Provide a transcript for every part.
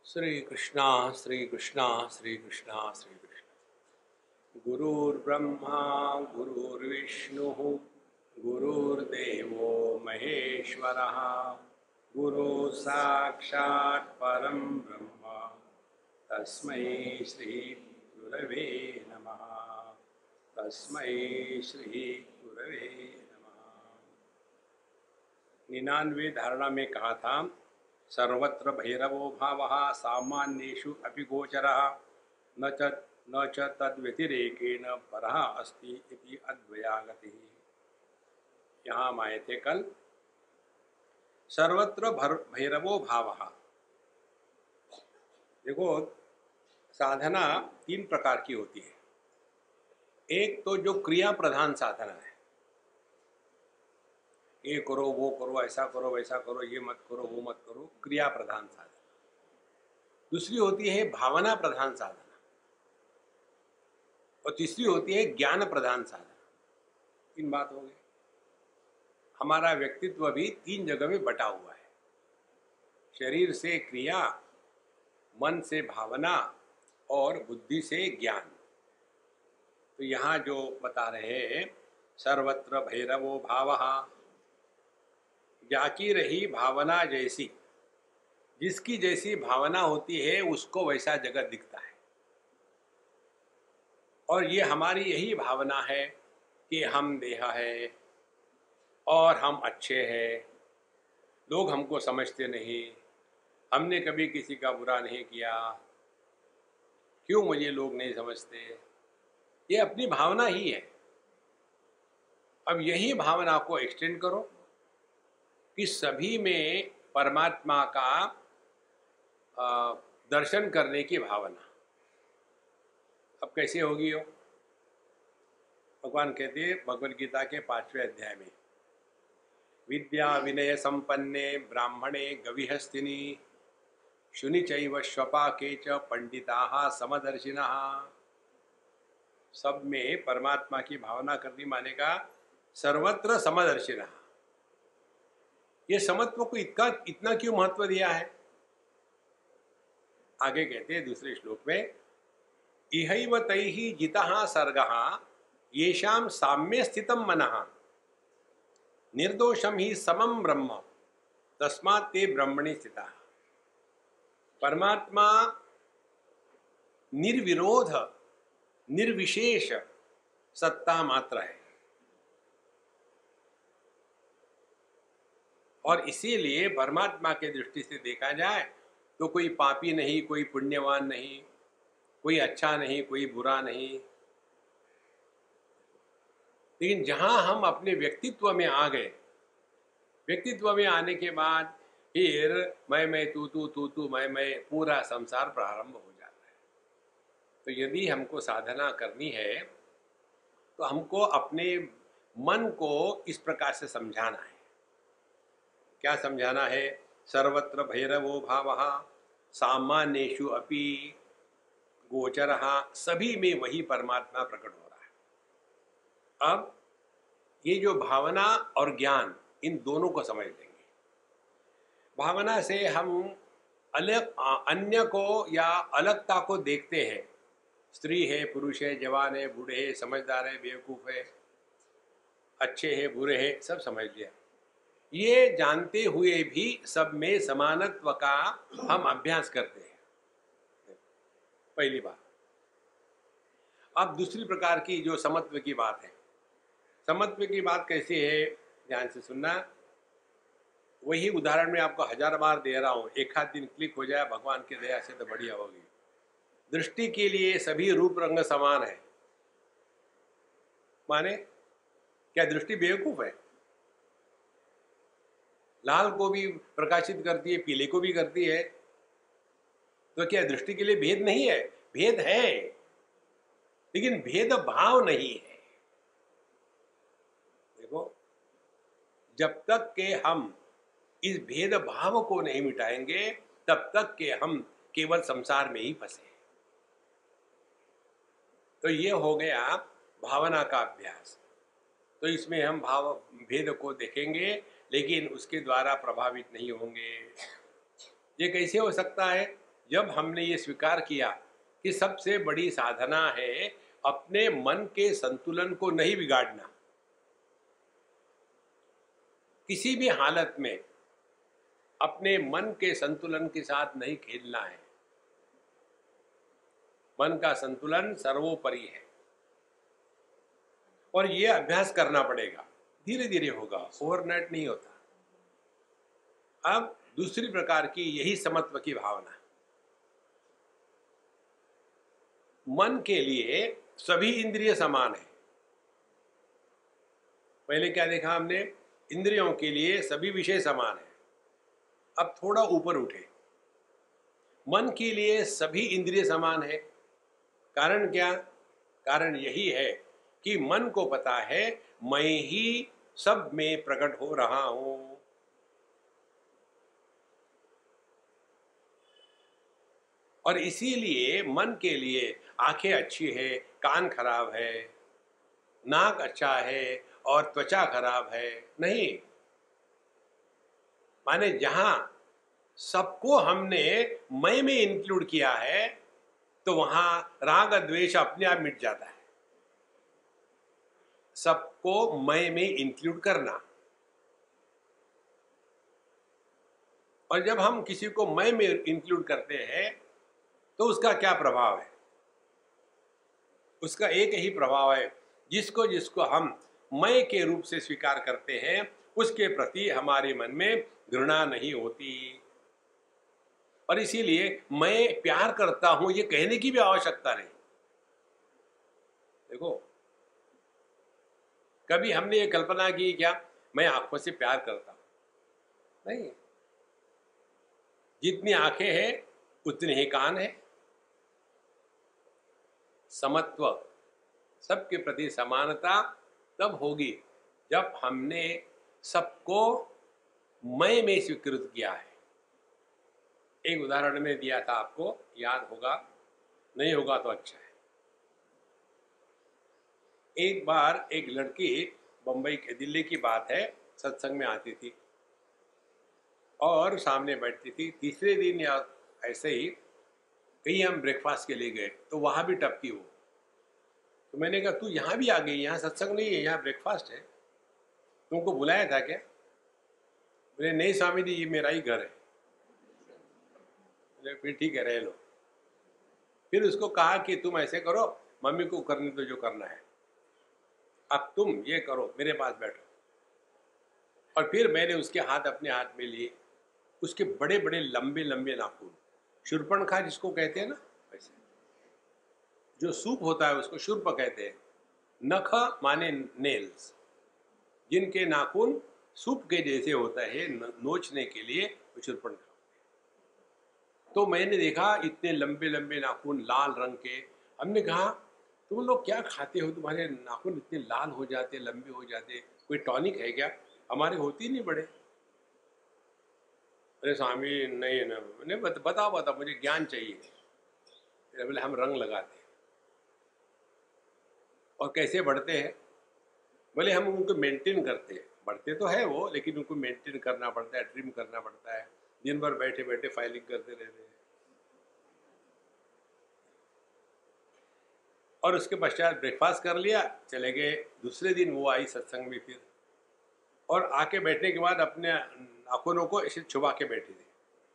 श्री कृष्णा श्री कृष्णा श्री कृष्णा श्री कृष्ण। गुरुर्ब्रह्मा गुरुर्विष्णु गुरुर्देवो महेश्वरः गुरु साक्षात् परम ब्रह्म तस्मै श्री गुरवे नमः। तस्मै श्री गुरवे नमः। 99 धारणा में कहा था, सर्वत्र भैरवो भावः सामान्येषु अपि गोचरः न च तद्व्यतिरेकेण परः अस्ति इति अद्वयागतिः। यहाँ हम आए थे कल। सर्वत्र भैरवो भावः। देखो, साधना 3 प्रकार की होती है। एक तो जो क्रिया प्रधान साधना है, ये करो वो करो, ऐसा करो वैसा करो, ये मत करो वो मत करो, क्रिया प्रधान साधना। दूसरी होती है भावना प्रधान साधना, और तीसरी होती है ज्ञान प्रधान साधना। 3 बात हो गई। हमारा व्यक्तित्व भी 3 जगह में बटा हुआ है। शरीर से क्रिया, मन से भावना और बुद्धि से ज्ञान। तो यहाँ जो बता रहे हैं, सर्वत्र भैरवो भावः, जाकी रही भावना जैसी, जिसकी जैसी भावना होती है उसको वैसा जगत दिखता है। और ये हमारी यही भावना है कि हम देह है और हम अच्छे हैं, लोग हमको समझते नहीं, हमने कभी किसी का बुरा नहीं किया, क्यों मुझे लोग नहीं समझते। ये अपनी भावना ही है। अब यही भावना को एक्सटेंड करो कि सभी में परमात्मा का दर्शन करने की भावना। अब कैसे होगी हो? भगवान कहते हैं भगवद गीता के 5वें अध्याय में, विद्या विनय संपन्ने ब्राह्मणे गविहस्तिनी शुनि चैव श्वपाके च पंडिताः समदर्शिनः। सब में परमात्मा की भावना करनी माने का सर्वत्र समदर्शिनः। ये समत्व को इतना क्यों महत्व दिया है? आगे कहते हैं दूसरे श्लोक में, इहैव तैहि जितः सर्गः येषां साम्ये स्थितं मनः निर्दोषं हि समं ब्रह्म तस्मात् ते ब्रह्मणि स्थिताः। परमात्मा निर्विरोध निर्विशेष सत्ता मात्र है, और इसीलिए परमात्मा के दृष्टि से देखा जाए तो कोई पापी नहीं, कोई पुण्यवान नहीं, कोई अच्छा नहीं, कोई बुरा नहीं। लेकिन जहां हम अपने व्यक्तित्व में आ गए, व्यक्तित्व में आने के बाद फिर मैं तू मैं पूरा संसार प्रारंभ हो जाता है। तो यदि हमको साधना करनी है तो हमको अपने मन को इस प्रकार से समझाना है। क्या समझाना है? सर्वत्र भैरवो भावः सामान्येषु अपि गोचरः। सभी में वही परमात्मा प्रकट हो रहा है। अब ये जो भावना और ज्ञान, इन दोनों को समझ लेंगे। भावना से हम अलग अन्य को या अलगता को देखते हैं। स्त्री है, पुरुष है, जवान है, बूढ़े है, समझदार है, बेवकूफ़ है, अच्छे है, बुरे है, सब समझ लिया। ये जानते हुए भी सब में समानत्व का हम अभ्यास करते हैं, पहली बात। अब दूसरी प्रकार की जो समत्व की बात है, समत्व की बात कैसी है, ध्यान से सुनना। वही उदाहरण मैं आपको 1000 बार दे रहा हूं, एक आध दिन क्लिक हो जाए भगवान की दया से तो बढ़िया होगी। दृष्टि के लिए सभी रूप रंग समान है, माने क्या दृष्टि बेवकूफ है? लाल को भी प्रकाशित करती है, पीले को भी करती है, तो क्या दृष्टि के लिए भेद नहीं है? भेद है, लेकिन भेद भाव नहीं है। देखो, जब तक के हम इस भेद भाव को नहीं मिटाएंगे तब तक के हम केवल संसार में ही फंसे। तो ये हो गया भावना का अभ्यास। तो इसमें हम भाव भेद को देखेंगे, लेकिन उसके द्वारा प्रभावित नहीं होंगे। ये कैसे हो सकता है? जब हमने ये स्वीकार किया कि सबसे बड़ी साधना है अपने मन के संतुलन को नहीं बिगाड़ना, किसी भी हालत में अपने मन के संतुलन के साथ नहीं खेलना है। मन का संतुलन सर्वोपरि है और ये अभ्यास करना पड़ेगा, धीरे धीरे होगा, ओवरनाइट नहीं होता। अब दूसरी प्रकार की यही समत्व की भावना। मन के लिए सभी इंद्रिय समान है। पहले क्या देखा हमने? इंद्रियों के लिए सभी विषय समान है। अब थोड़ा ऊपर उठे, मन के लिए सभी इंद्रिय समान है। कारण क्या? कारण यही है कि मन को पता है मैं ही सब में प्रकट हो रहा हूं। और इसीलिए मन के लिए आंखें अच्छी है, कान खराब है, नाक अच्छा है और त्वचा खराब है नहीं। माने जहां सबको हमने मैं में इंक्लूड किया है तो वहां राग द्वेष अपने आप मिट जाता है। सबको मैं में इंक्लूड करना। और जब हम किसी को मैं में इंक्लूड करते हैं तो उसका क्या प्रभाव है? उसका एक ही प्रभाव है, जिसको जिसको हम मैं के रूप से स्वीकार करते हैं उसके प्रति हमारे मन में घृणा नहीं होती। और इसीलिए मैं प्यार करता हूं ये कहने की भी आवश्यकता नहीं। देखो, कभी हमने ये कल्पना की क्या मैं आंखों से प्यार करता हूं? नहीं। जितनी आंखें हैं उतने ही कान है। समत्व, सबके प्रति समानता तब होगी जब हमने सबको मैं में स्वीकृत किया है। एक उदाहरण में दिया था, आपको याद होगा, नहीं होगा तो अच्छा है। एक बार एक लड़की बम्बई के, दिल्ली की बात है, सत्संग में आती थी और सामने बैठती थी। तीसरे दिन या ऐसे ही कहीं हम ब्रेकफास्ट के लिए गए तो वहाँ भी टपकी वो। तो मैंने कहा तू यहाँ भी आ गई, यहाँ सत्संग नहीं है, यहाँ ब्रेकफास्ट है, तुमको बुलाया था क्या? बोले नहीं स्वामी जी, ये मेरा ही घर है। फिर ठीक है, रह लो। फिर उसको कहा कि तुम ऐसे करो, मम्मी को करने दो जो करना है, अब तुम ये करो, मेरे पास बैठो। और फिर मैंने उसके हाथ अपने हाथ में लिए। उसके बड़े बड़े लंबे लंबे नाखून, शूर्पणखा जिसको कहते हैं ना, वैसे जो सूप होता है उसको शूर्प कहते हैं। नख माने नेल्स, जिनके नाखून सूप के जैसे होता है नोचने के लिए, वो शूर्पणखा। तो मैंने देखा इतने लंबे लंबे नाखून, लाल रंग के। हमने कहा तुम लोग क्या खाते हो, तुम्हारे नाखून इतने लाल हो जाते, लंबे हो जाते, कोई टॉनिक है क्या? हमारे होती नहीं बड़े। अरे स्वामी नहीं ना, नहीं बताओ मुझे ज्ञान चाहिए। बोले हम रंग लगाते हैं। और कैसे बढ़ते हैं? बोले हम उनको मेंटेन करते हैं। बढ़ते तो है वो, लेकिन उनको मेंटेन करना पड़ता है, ट्रिम करना पड़ता है। दिन भर बैठे बैठे फाइलिंग करते रहते हैं। और उसके पश्चात ब्रेकफास्ट कर लिया, चले गए। दूसरे दिन वो आई सत्संग में फिर, और आके बैठने के बाद अपने नाखूनों को ऐसे छुपा के बैठी थी।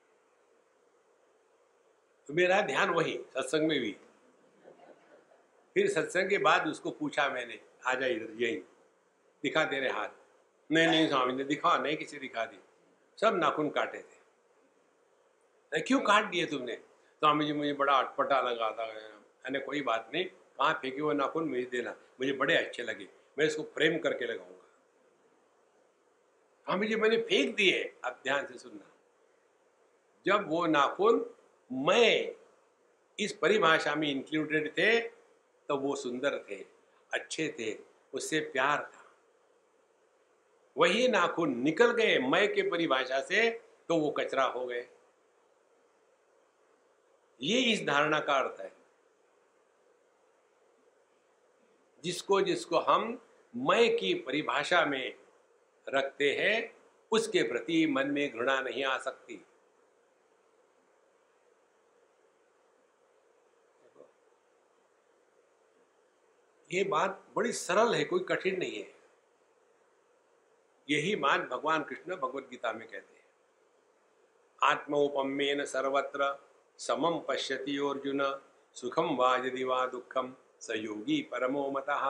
तो मेरा ध्यान वही सत्संग में भी। फिर सत्संग के बाद उसको पूछा मैंने, आ जा इधर, यही दिखा तेरे हाथ। नहीं स्वामी ने दिखा नहीं, किसी दिखा दी। सब नाखून काटे थे। क्यों काट दिए तुमने? स्वामी जी मुझे बड़ा अटपटा लगा था। मैंने कोई बात नहीं, कहाँ फेंके वो नाखून मुझे देना, मुझे बड़े अच्छे लगे, मैं इसको फ्रेम करके लगाऊंगा। स्वामी जी मैंने फेंक दिए। अब ध्यान से सुनना, जब वो नाखून मैं इस परिभाषा में इंक्लूडेड थे तो वो सुंदर थे, अच्छे थे, उससे प्यार था। वही नाखून निकल गए मैं के परिभाषा से तो वो कचरा हो गए। ये इस धारणा का अर्थ है। जिसको जिसको हम मैं की परिभाषा में रखते हैं उसके प्रति मन में घृणा नहीं आ सकती। ये बात बड़ी सरल है, कोई कठिन नहीं है। यही बात भगवान कृष्ण भगवत गीता में कहते हैं, आत्मौपम्येन सर्वत्र समम पश्यति अर्जुन, सुखम वा यदि वा दुखम स योगी परमो मतः।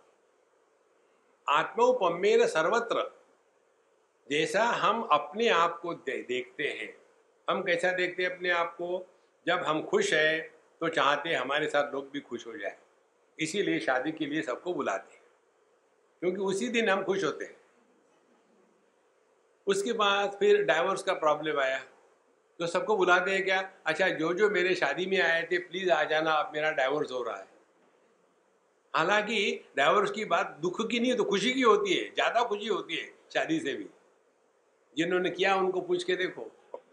आत्मौपम्येन सर्वत्र, जैसा हम अपने आप को देखते हैं, हम कैसा देखते हैं अपने आप को? जब हम खुश हैं तो चाहते हैं हमारे साथ लोग भी खुश हो जाए, इसीलिए शादी के लिए सबको बुलाते हैं, क्योंकि उसी दिन हम खुश होते हैं। उसके बाद फिर डाइवोर्स का प्रॉब्लम आया तो सबको बुलाते हैं क्या? अच्छा, जो जो मेरे शादी में आए थे प्लीज आ जाना, अब मेरा डाइवोर्स हो रहा है। हालांकि डाइवोर्स की बात दुख की नहीं है तो खुशी की होती है, ज्यादा खुशी होती है शादी से भी। जिन्होंने किया उनको पूछ के देखो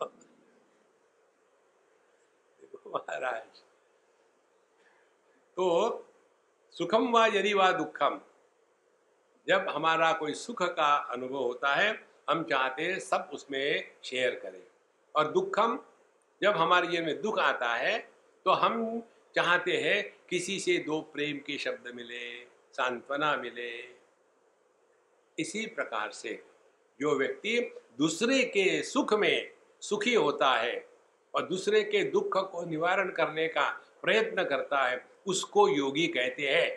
महाराज। तो सुखम वा यदि वा दुखम, जब हमारा कोई सुख का अनुभव होता है हम चाहते हैं सब उसमें शेयर करें, और दुखम, जब हमारे जीवन में दुख आता है तो हम चाहते हैं किसी से दो प्रेम के शब्द मिले, सांत्वना मिले। इसी प्रकार से जो व्यक्ति दूसरे के सुख में सुखी होता है और दूसरे के दुख को निवारण करने का प्रयत्न करता है, उसको योगी कहते हैं।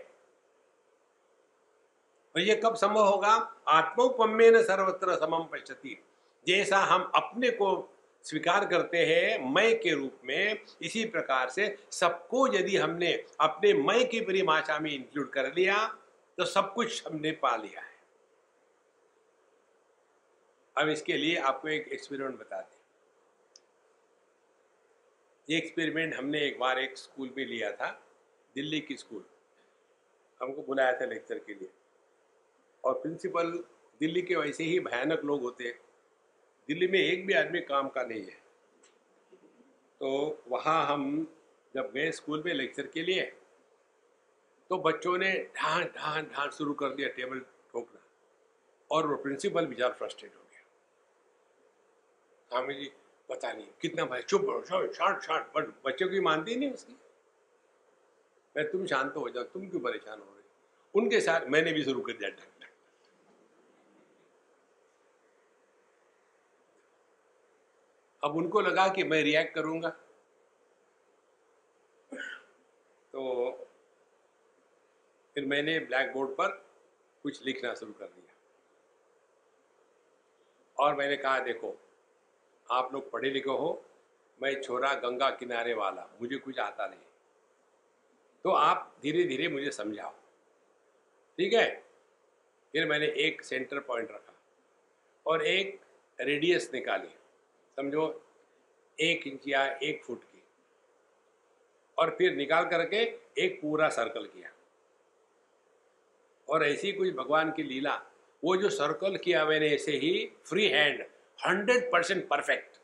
और ये कब संभव होगा? आत्मौपम्येन सर्वत्र समम पश्यति, जैसा हम अपने को स्वीकार करते हैं मैं के रूप में, इसी प्रकार से सबको यदि हमने अपने मैं की परिभाषा में इंक्लूड कर लिया तो सब कुछ हमने पा लिया है। अब इसके लिए आपको एक एक्सपेरिमेंट बताते हैं। ये एक्सपेरिमेंट हमने एक बार एक स्कूल में लिया था, दिल्ली की स्कूल, हमको बुलाया था लेक्चर के लिए, और प्रिंसिपल दिल्ली के वैसे ही भयानक लोग होते हैं, दिल्ली में एक भी आदमी काम का नहीं है। तो वहाँ हम जब गए स्कूल में लेक्चर के लिए तो बच्चों ने ढां ढां ढां शुरू कर दिया टेबल ठोकना, और वो प्रिंसिपल बेचारा फ्रस्ट्रेट हो गया। स्वामी जी पता नहीं कितना भाई, चुप शांत शांत, बट बच्चों की मानती नहीं उसकी। मैं तुम शांत हो जाओ, तुम क्यों परेशान हो रहे? उनके साथ मैंने भी शुरू कर दिया ढक ढक। अब उनको लगा कि मैं रिएक्ट करूंगा, तो फिर मैंने ब्लैक बोर्ड पर कुछ लिखना शुरू कर दिया, और मैंने कहा देखो आप लोग पढ़े लिखे हो, मैं छोरा गंगा किनारे वाला, मुझे कुछ आता नहीं, तो आप धीरे धीरे मुझे समझाओ, ठीक है? फिर मैंने एक सेंटर पॉइंट रखा और एक रेडियस निकाली, समझो 1 इंच या 1 फुट की, और फिर निकाल करके एक पूरा सर्कल किया। और ऐसी कुछ भगवान की लीला, वो जो सर्कल किया मैंने ऐसे ही फ्री हैंड 100% परफेक्ट,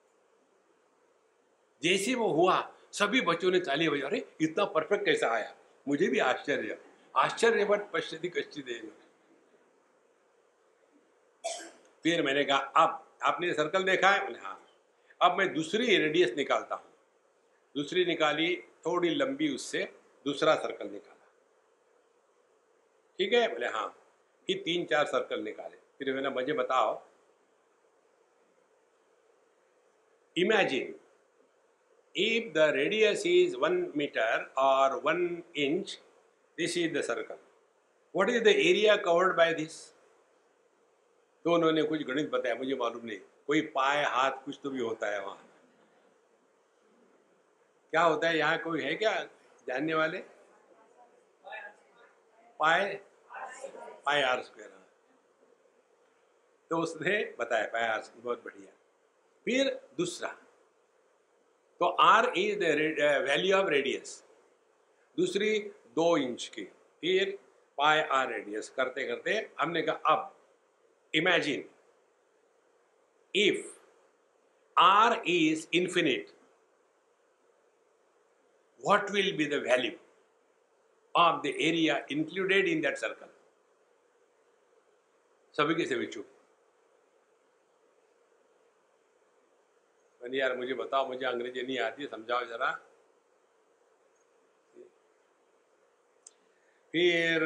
जैसे वो हुआ सभी बच्चों ने ताली बजाई, अरे इतना परफेक्ट कैसा आया? मुझे भी आश्चर्य आश्चर्य बट पश्यति कश्चिदेन। फिर मैंने कहा अब आपने सर्कल देखा है? बोले हाँ। अब मैं दूसरी रेडियस निकालता हूँ, दूसरी निकाली थोड़ी लंबी, उससे दूसरा सर्कल निकाला, ठीक है? बोले हाँ। फिर 3-4 सर्कल निकाले, फिर मैंने मुझे बताओ, imagine if the radius is 1 meter or 1 inch, this is the circle, what is the area covered by this? तो उन्होंने कुछ गणित बताया, मुझे मालूम नहीं, कोई पाए हाथ कुछ तो भी होता है वहां, क्या होता है यहाँ? कोई है क्या जानने वाले? पाए आर स्क्वायर, तो उसने बताया पाए आर स्क्वायर, बहुत बढ़िया। फिर दूसरा, तो R is the value of radius, दूसरी 2 इंच की, फिर पाई आर रेडियस करते करते हमने कहा अब imagine if R is infinite, what will be the value of the area included in that circle? सभी के सभी चुप। मैंने यार मुझे बताओ, मुझे अंग्रेजी नहीं आती, समझाओ जरा। फिर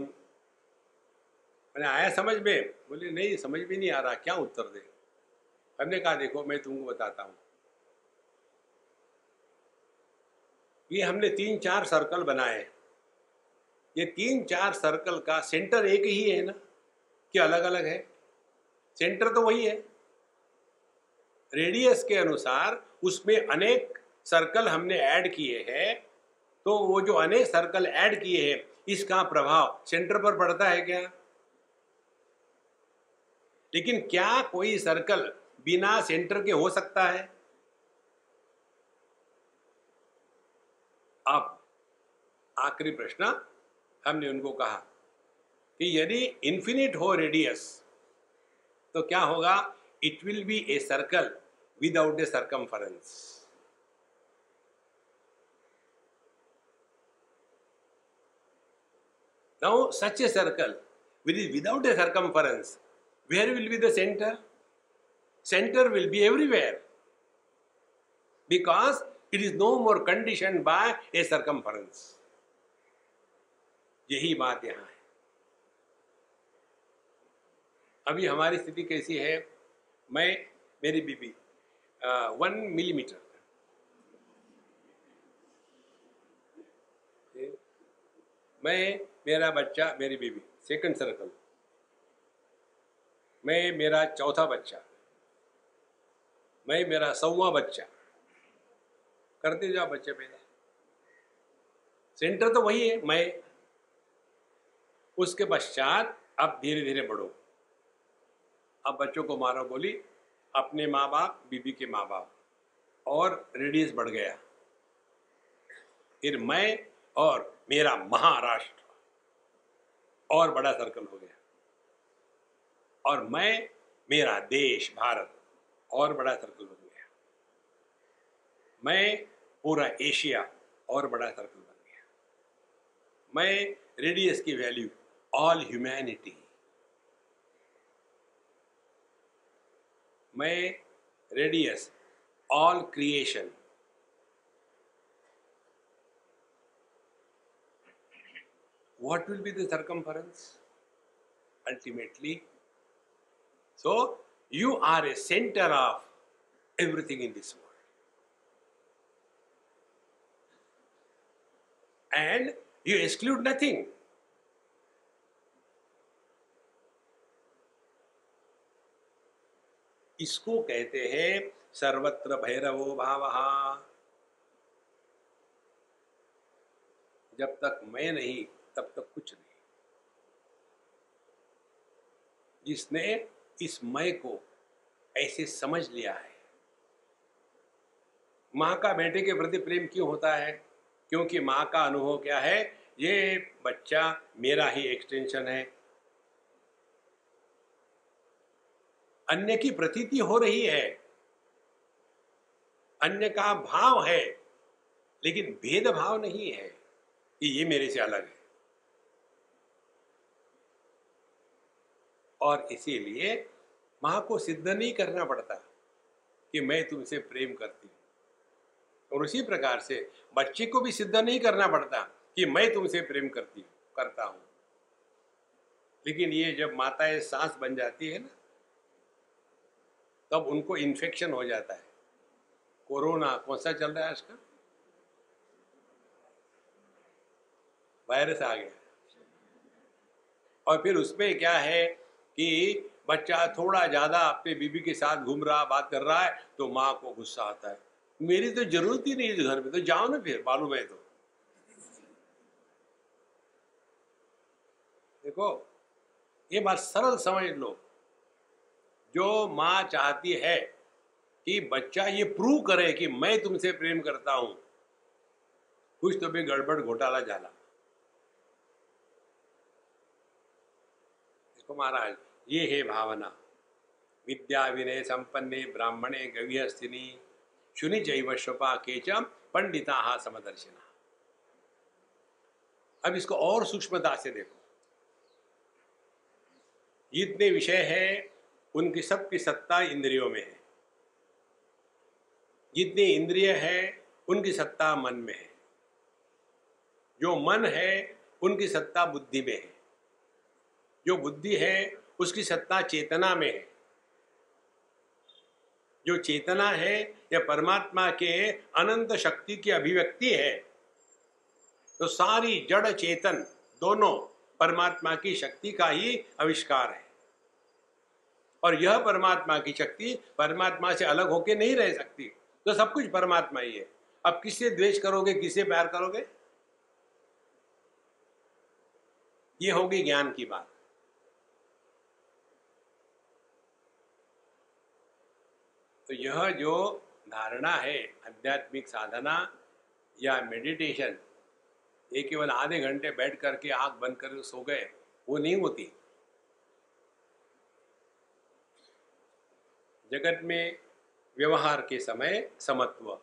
मैंने आया समझ में, बोले नहीं समझ में नहीं आ रहा, क्या उत्तर दे। हमने कहा देखो मैं तुमको बताता हूँ, ये हमने 3-4 सर्कल बनाए, ये 3-4 सर्कल का सेंटर एक ही है ना, कि अलग अलग है? सेंटर तो वही है। रेडियस के अनुसार उसमें अनेक सर्कल हमने ऐड किए हैं, तो वो जो अनेक सर्कल ऐड किए हैं इसका प्रभाव सेंटर पर पड़ता है क्या? लेकिन क्या कोई सर्कल बिना सेंटर के हो सकता है? अब आखिरी प्रश्न हमने उनको कहा कि यदि इन्फिनिट हो रेडियस तो क्या होगा? It will be a circle without a circumference. Now such a circle which is without a circumference, where will be the center? Center will be everywhere because it is no more conditioned by a circumference. यही बात यहां है। अभी हमारी स्थिति कैसी है? मैं, मेरी बीबी 1 मिलीमीटर, मैं, मेरा बच्चा, मेरी बीबी सेकंड सर्कल, मैं, मेरा चौथा बच्चा, मैं, मेरा 100वां बच्चा, करते जाओ बच्चे पैदा। सेंटर तो वही है मैं। उसके पश्चात अब धीरे धीरे बढ़ो। अब बच्चों को मारो गोली, अपने माँ बाप, बीबी के माँ बाप, और रेडियस बढ़ गया। फिर मैं और मेरा महाराष्ट्र, और बड़ा सर्कल हो गया। और मैं, मेरा देश भारत, और बड़ा सर्कल बन गया। मैं, पूरा एशिया, और बड़ा सर्कल बन गया। मैं, रेडियस की वैल्यू ऑल ह्यूमैनिटी। मैं, radius all creation. What will be the circumference ultimately? So you are a center of everything in this world, and you exclude nothing. इसको कहते हैं सर्वत्र भैरवो भावः। जब तक मैं नहीं तब तक कुछ नहीं। जिसने इस मैं को ऐसे समझ लिया है। माँ का बेटे के प्रति प्रेम क्यों होता है? क्योंकि माँ का अनुभव क्या है? ये बच्चा मेरा ही एक्सटेंशन है। अन्य की प्रतीति हो रही है, अन्य का भाव है, लेकिन भेदभाव नहीं है कि ये मेरे से अलग है। और इसीलिए माँ को सिद्ध नहीं करना पड़ता कि मैं तुमसे प्रेम करती हूँ। और उसी प्रकार से बच्चे को भी सिद्ध नहीं करना पड़ता कि मैं तुमसे प्रेम करता हूँ। लेकिन ये जब माताएं सांस बन जाती है ना, तब उनको इन्फेक्शन हो जाता है। कोरोना कौन सा चल रहा है आजकल? वायरस आ गया। और फिर उसमें क्या है कि बच्चा थोड़ा ज़्यादा अपने बीबी के साथ घूम रहा, बात कर रहा है, तो माँ को गुस्सा आता है, मेरी तो जरूरत ही नहीं इस घर में, तो जाओ ना फिर, मालूम है तो। देखो, ये बात सरल समझ लो। जो माँ चाहती है कि बच्चा ये प्रूव करे कि मैं तुमसे प्रेम करता हूं, कुछ तो भी गड़बड़ घोटाला झाला। इसको महाराज, ये है भावना। विद्या विनय संपन्ने ब्राह्मणे गविहस्तिनी शुनि चैव श्वपा केचम पंडिता समदर्शिना। अब इसको और सूक्ष्मता से देखो। जितने विषय है उनकी सबकी सत्ता इंद्रियों में है। जितनी इंद्रिय है उनकी सत्ता मन में है। जो मन है उनकी सत्ता बुद्धि में है, जो बुद्धि है उसकी सत्ता चेतना में है, जो चेतना है या परमात्मा के अनंत शक्ति की अभिव्यक्ति है। तो सारी जड़ चेतन दोनों परमात्मा की शक्ति का ही आविष्कार है, और यह परमात्मा की शक्ति परमात्मा से अलग होके नहीं रह सकती। तो सब कुछ परमात्मा ही है। अब किससे द्वेष करोगे, किससे प्यार करोगे? ये होगी ज्ञान की बात। तो यह जो धारणा है आध्यात्मिक साधना या मेडिटेशन, ये केवल आधे घंटे बैठ करके आंख बंद कर सो गए, वो नहीं होती। जगत में व्यवहार के समय समत्व,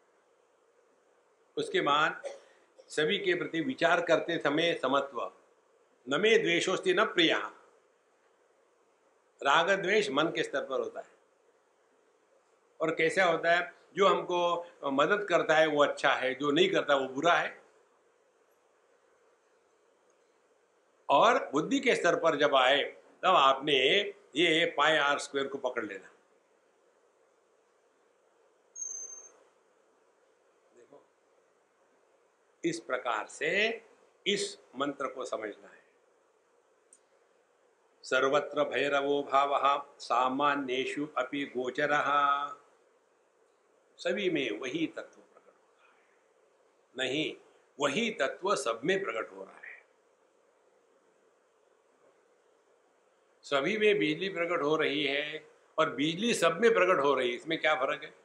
उसके बाद सभी के प्रति विचार करते समय समत्व। न मे द्वेषोस्ति न प्रिया। राग द्वेष मन के स्तर पर होता है। और कैसा होता है? जो हमको मदद करता है वो अच्छा है, जो नहीं करता वो बुरा है। और बुद्धि के स्तर पर जब आए तब आपने ये पाई आर स्क्वायर को पकड़ लेना। देखो, इस प्रकार से इस मंत्र को समझना है। सर्वत्र भैरवो भावः सामान्येषु अपि गोचरः। सभी में वही तत्व प्रकट हो रहा है, नहीं वही तत्व सब में प्रकट हो रहा है। सभी में बिजली प्रकट हो रही है और बिजली सब में प्रकट हो रही है, इसमें क्या फर्क है?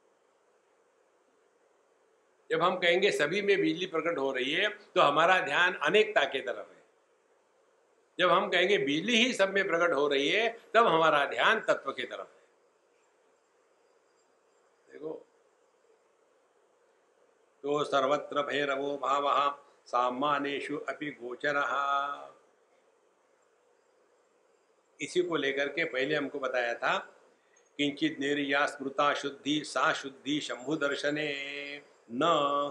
जब हम कहेंगे सभी में बिजली प्रकट हो रही है तो हमारा ध्यान अनेकता की तरफ है। जब हम कहेंगे बिजली ही सब में प्रकट हो रही है तब हमारा ध्यान तत्व की तरफ है। देखो, तो सर्वत्र भैरवो भावः सामान्येषु अपि गोचरः, इसी को लेकर के पहले हमको बताया था किंचित निर्या स्मृता शुद्धि सा शुद्धि शंभु दर्शने न।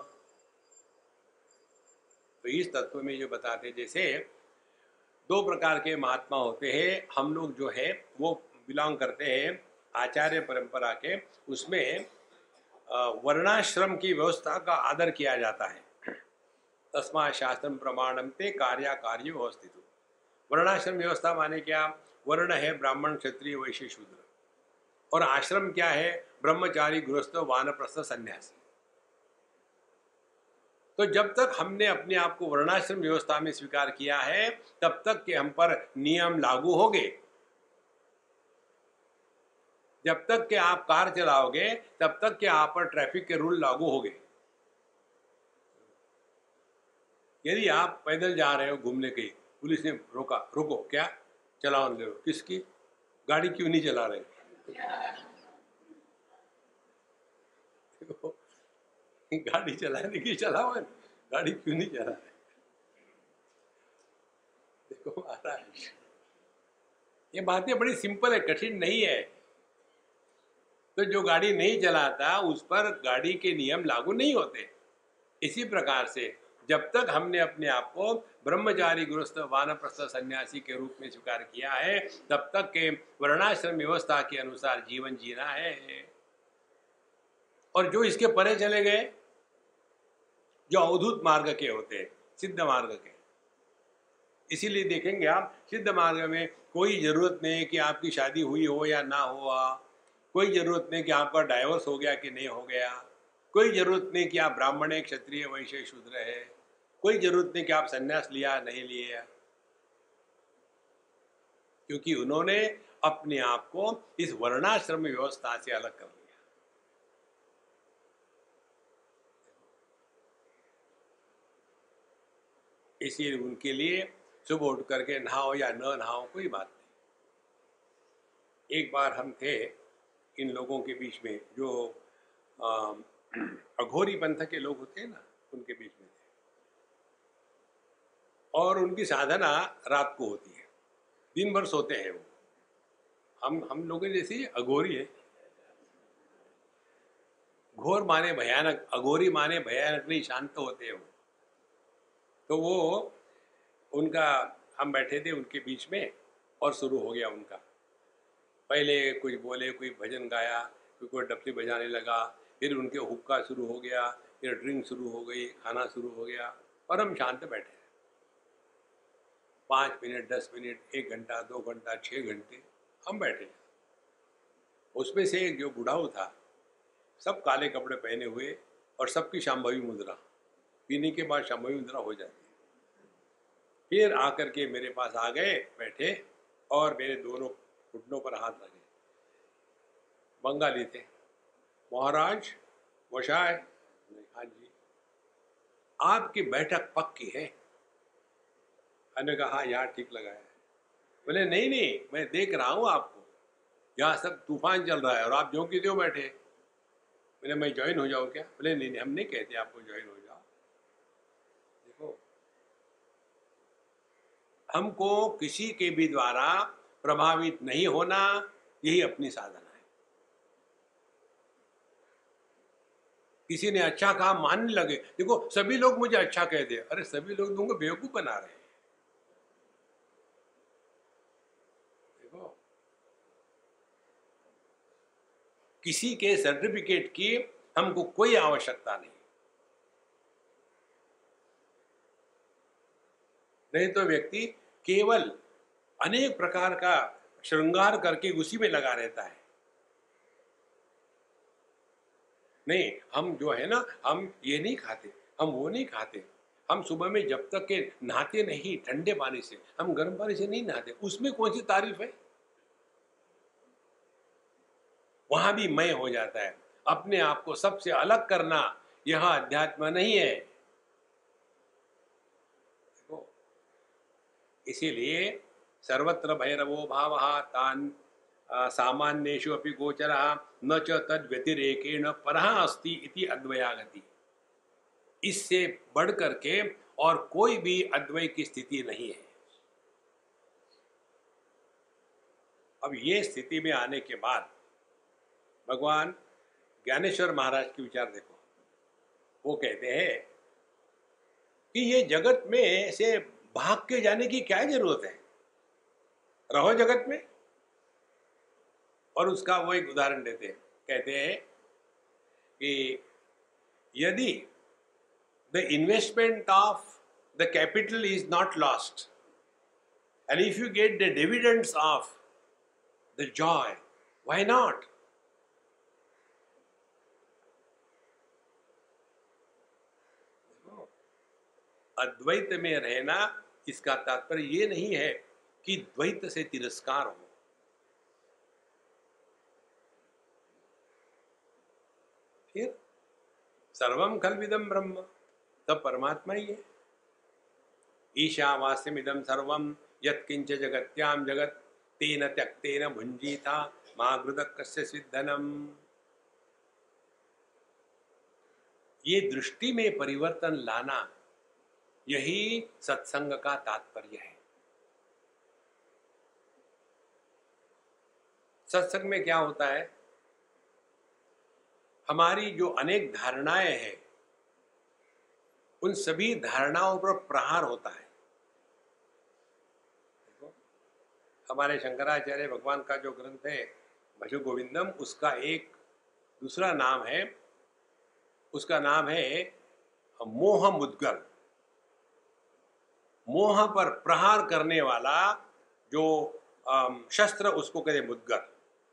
तो इस तत्व में जो बताते, जैसे दो प्रकार के महात्मा होते हैं, हम लोग जो है वो बिलोंग करते हैं आचार्य परंपरा के, उसमें वर्णाश्रम की व्यवस्था का आदर किया जाता है। तस्मात् शास्त्रम प्रमाणम ते कार्या कार्यो अवस्थितु। वर्णाश्रम व्यवस्था माने क्या? वर्ण है ब्राह्मण क्षत्रिय वैश्य शूद्र, और आश्रम क्या है? ब्रह्मचारी गृहस्थ वानप्रस्थ सन्यासी। तो जब तक हमने अपने आप को वर्णाश्रम व्यवस्था में स्वीकार किया है तब तक के हम पर नियम लागू होंगे। जब तक के आप कार चलाओगे तब तक के आप पर ट्रैफिक के रूल लागू होंगे। यदि आप पैदल जा रहे हो घूमने के, पुलिस ने रोका, रुको, क्या चलाओ ले, किसकी गाड़ी क्यों नहीं चला रहे? गाड़ी चलाने की चलाओ, गाड़ी क्यों नहीं चला रहे? देखो महाराज, ये बातें बड़ी सिंपल है, कठिन नहीं है। तो जो गाड़ी नहीं चलाता उस पर गाड़ी के नियम लागू नहीं होते। इसी प्रकार से जब तक हमने अपने आप को ब्रह्मचारी गृहस्थ वानप्रस्थ सन्यासी के रूप में स्वीकार किया है तब तक के वर्णाश्रम व्यवस्था के अनुसार जीवन जीना है। और जो इसके परे चले गए, जो अवधूत मार्ग के होते हैं, सिद्ध मार्ग के, इसीलिए देखेंगे आप सिद्ध मार्ग में कोई जरूरत नहीं कि आपकी शादी हुई हो या ना हुआ, कोई जरूरत नहीं कि आपका डाइवोर्स हो गया कि नहीं हो गया, कोई जरूरत नहीं कि आप ब्राह्मण है क्षत्रिय वैश्य शूद्र है, कोई जरूरत नहीं कि आप संन्यास लिया नहीं लिया, क्योंकि उन्होंने अपने आप को इस वर्णाश्रम व्यवस्था से अलग कर लिया। इसलिए उनके लिए सुबह उठ करके नहाओ या न नहाओ कोई बात नहीं। एक बार हम थे इन लोगों के बीच में जो अघोरी पंथ के लोग होते हैं ना, उनके बीच में थे, और उनकी साधना रात को होती है, दिन भर सोते हैं वो। हम लोगों जैसे अघोरी है। घोर माने भयानक, अघोरी माने भयानक नहीं, शांत होते हैं वो। तो वो उनका, हम बैठे थे उनके बीच में और शुरू हो गया उनका। पहले कुछ बोले, कोई भजन गाया, कोई डफली बजाने लगा, फिर उनके हुक्का शुरू हो गया, फिर ड्रिंक शुरू हो गई, खाना शुरू हो गया, और हम शांत बैठे 5 मिनट, 10 मिनट, 1 घंटा, 2 घंटा, 6 घंटे हम बैठे। उसमें से एक जो बुढ़ाऊ था, सब काले कपड़े पहने हुए और सबकी शांभवी मुद्रा, पीने के बाद शांभवी मुद्रा हो जाती। फिर आकर के मेरे पास आ गए, बैठे और मेरे दोनों घुटनों पर हाथ रखे। बंगाली थे। महाराज वशाय, हाँ जी, आपकी बैठक पक्की है। मैंने कहा हाँ यार, ठीक लगा है। बोले नहीं नहीं, मैं देख रहा हूँ आपको, यहाँ सब तूफान चल रहा है और आप ज्यों की त्यों बैठे। बोले मैं ज्वाइन हो जाऊँ क्या? बोले नहीं नहीं, हम नहीं कहते आपको ज्वाइन हो जाओ। देखो, हमको किसी के भी द्वारा प्रभावित नहीं होना, यही अपनी साधना है। किसी ने अच्छा कहा, मानने लगे। देखो, सभी लोग मुझे अच्छा कहते हैं, अरे सभी लोग तुमको बेवकूफ बना रहे हैं। देखो, किसी के सर्टिफिकेट की हमको कोई आवश्यकता नहीं। नहीं तो व्यक्ति केवल अनेक प्रकार का श्रृंगार करके उसी में लगा रहता है। नहीं, हम जो है ना, हम ये नहीं खाते, हम वो नहीं खाते, हम सुबह में जब तक के नहाते नहीं ठंडे पानी से, हम गर्म पानी से नहीं नहाते, उसमें कौन सी तारीफ है? वहां भी मैं हो जाता है। अपने आप को सबसे अलग करना यह अध्यात्म नहीं है। देखो, इसीलिए सर्वत्र भैरवो भावः तान सामान्येषु अपि गोचरः न च तद व्यतिरेकेण परः अस्ति इति अद्वयागति। इससे बढ़ करके और कोई भी अद्वय की स्थिति नहीं है। अब ये स्थिति में आने के बाद भगवान ज्ञानेश्वर महाराज के विचार देखो। वो कहते हैं कि ये जगत में से भाग के जाने की क्या जरूरत है, रहो जगत में। और उसका वो एक उदाहरण देते हैं, कहते हैं कि यदि the investment of the capital is not lost and if you get the dividends of the joy, why not? Advaita में रहना, इसका तात्पर्य ये नहीं है कि द्वैत से तिरस्कार हो। फिर सर्वम खल्विदम ब्रह्म, तब परमात्मा ही है। ईशावास्यमिदं सर्वम यत्किंच जगत्याम जगत तेन त्यक्तेन भुंजीता मा गृदः कस्य सिद्धनम। ये दृष्टि में परिवर्तन लाना, यही सत्संग का तात्पर्य है। सत्संग में क्या होता है, हमारी जो अनेक धारणाएं हैं, उन सभी धारणाओं पर प्रहार होता है। देखो, हमारे शंकराचार्य भगवान का जो ग्रंथ है भजो गोविंदम, उसका एक दूसरा नाम है, उसका नाम है मोह मुद्गल। मोह पर प्रहार करने वाला जो शस्त्र, उसको कहते मुद्गल।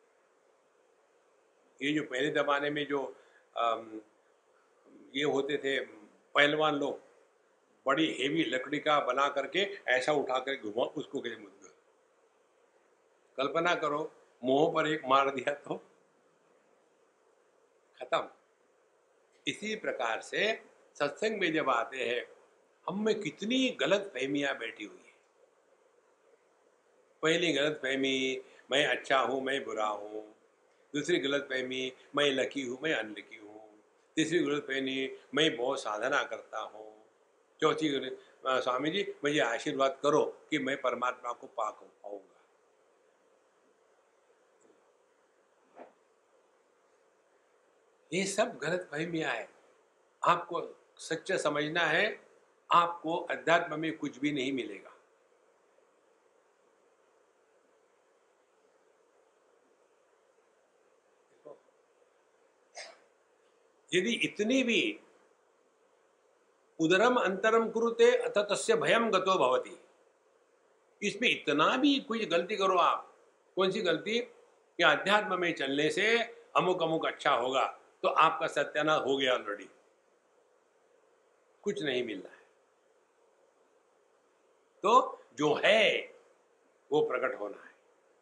ये जो पहले जमाने में जो ये होते थे पहलवान लोग, बड़ी हेवी लकड़ी का बना करके ऐसा उठा कर घुमा, उसको कहते मुद्गल। कल्पना करो, मोह पर एक मार दिया तो खत्म। इसी प्रकार से सत्संग में जब आते हैं, हम में कितनी गलत फहमियां बैठी हुई है। पहली गलत फहमी, मैं अच्छा हूं, मैं बुरा हूं। दूसरी गलत फहमी, मैं लकी हूं, मैं अनलकी हूं। तीसरी गलत फहमी, मैं बहुत साधना करता हूं। चौथी गलत, स्वामी जी मुझे आशीर्वाद करो कि मैं परमात्मा को पा पाऊंगा। ये सब गलत फहमियां है। आपको सच्चा समझना है आपको अध्यात्म में कुछ भी नहीं मिलेगा। यदि इतनी भी उदरम अंतरम कुरुते अथ तस्य भयम गतो भवति, इसमें इतना भी कोई गलती करो आप, कौन सी गलती कि अध्यात्म में चलने से अमुक अमुक अच्छा होगा, तो आपका सत्यानाश हो गया ऑलरेडी, कुछ नहीं मिल रहा है। तो जो है वो प्रकट होना है।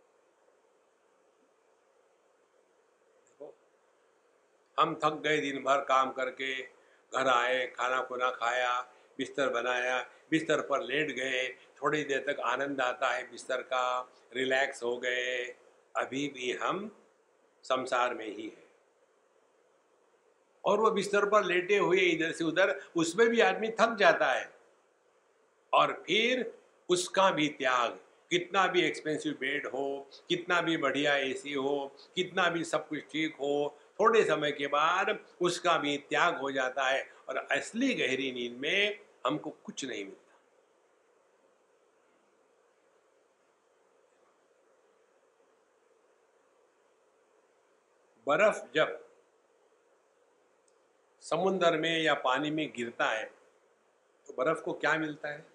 देखो, हम थक गए दिन भर काम करके, घर आए, खाना खुना खाया, बिस्तर बनाया, बिस्तर पर लेट गए, थोड़ी देर तक आनंद आता है बिस्तर का, रिलैक्स हो गए, अभी भी हम संसार में ही है। और वो बिस्तर पर लेटे हुए इधर से उधर, उसमें भी आदमी थक जाता है, और फिर उसका भी त्याग, कितना भी एक्सपेंसिव बेड हो, कितना भी बढ़िया एसी हो, कितना भी सब कुछ ठीक हो, थोड़े समय के बाद उसका भी त्याग हो जाता है, और असली गहरी नींद में हमको कुछ नहीं मिलता। बर्फ जब समुद्र में या पानी में गिरता है तो बर्फ को क्या मिलता है?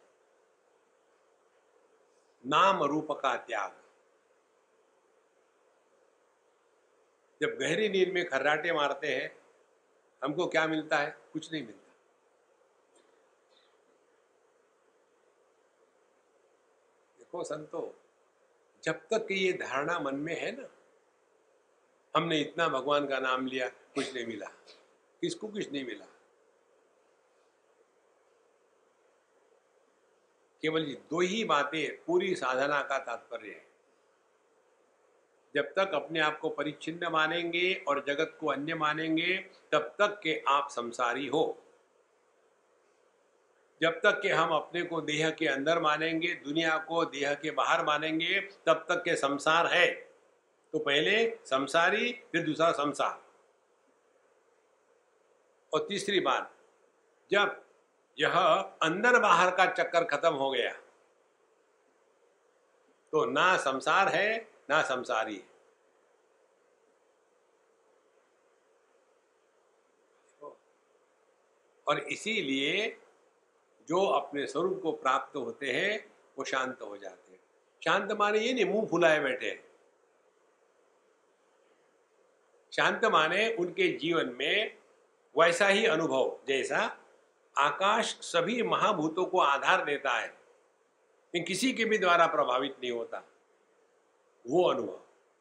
नाम रूप का त्याग। जब गहरी नींद में खर्राटे मारते हैं, हमको क्या मिलता है? कुछ नहीं मिलता। देखो संतो, जब तक कि ये धारणा मन में है ना, हमने इतना भगवान का नाम लिया, कुछ नहीं मिला, किसको कुछ नहीं मिला। केवल ये दो ही बातें पूरी साधना का तात्पर्य है। जब तक अपने आप को परिच्छिन्न मानेंगे और जगत को अन्य मानेंगे, तब तक के आप संसारी हो। जब तक के हम अपने को देह के अंदर मानेंगे, दुनिया को देह के बाहर मानेंगे, तब तक के संसार है। तो पहले संसारी, फिर दूसरा संसार। और तीसरी बात, जब यह अंदर बाहर का चक्कर खत्म हो गया, तो ना संसार है ना संसारी है। और इसीलिए जो अपने स्वरूप को प्राप्त होते हैं वो शांत हो जाते हैं। शांत माने ये नहीं मुंह फुलाए बैठे, शांत माने उनके जीवन में वैसा ही अनुभव जैसा आकाश सभी महाभूतों को आधार देता है, लेकिन किसी के भी द्वारा प्रभावित नहीं होता, वो अनुभव।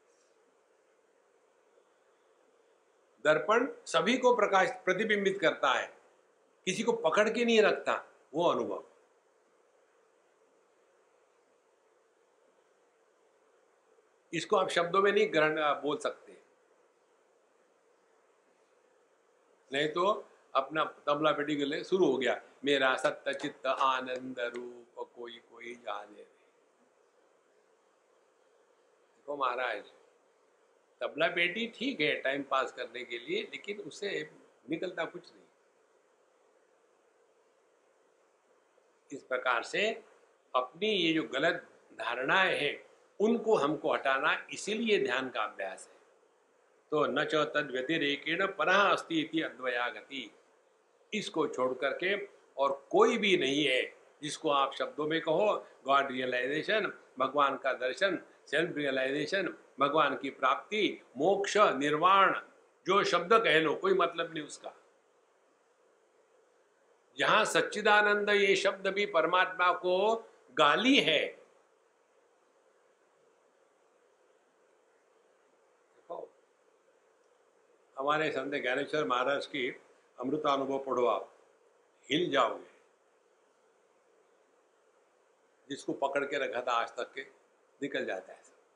दर्पण सभी को प्रकाश प्रतिबिंबित करता है, किसी को पकड़ के नहीं रखता, वो अनुभव। इसको आप शब्दों में नहीं ग्रहण बोल सकते, नहीं तो अपना तबला पेटी के लिए शुरू हो गया, मेरा सत्य चित्त आनंद रूप कोई कोई जाने। देखो महाराज, तबला पेटी ठीक है टाइम पास करने के लिए, लेकिन उससे निकलता कुछ नहीं। इस प्रकार से अपनी ये जो गलत धारणाएं हैं उनको हमको हटाना, इसीलिए ध्यान का अभ्यास है। तो न च तद व्यतिरेकेण परा अस्ति इति अद्वयागति, इसको छोड़ करके और कोई भी नहीं है जिसको आप शब्दों में कहो गॉड रियलाइजेशन, भगवान का दर्शन, सेल्फ रियलाइजेशन, भगवान की प्राप्ति, मोक्ष, निर्वाण, जो शब्द कह लो कोई मतलब नहीं उसका। जहां सच्चिदानंद ये शब्द भी परमात्मा को गाली है। देखो, हमारे संत ज्ञानेश्वर महाराज की अमृतानुभव पढ़ो, आप हिल जाओगे। जिसको पकड़ के रखा था आज तक के निकल जाता है।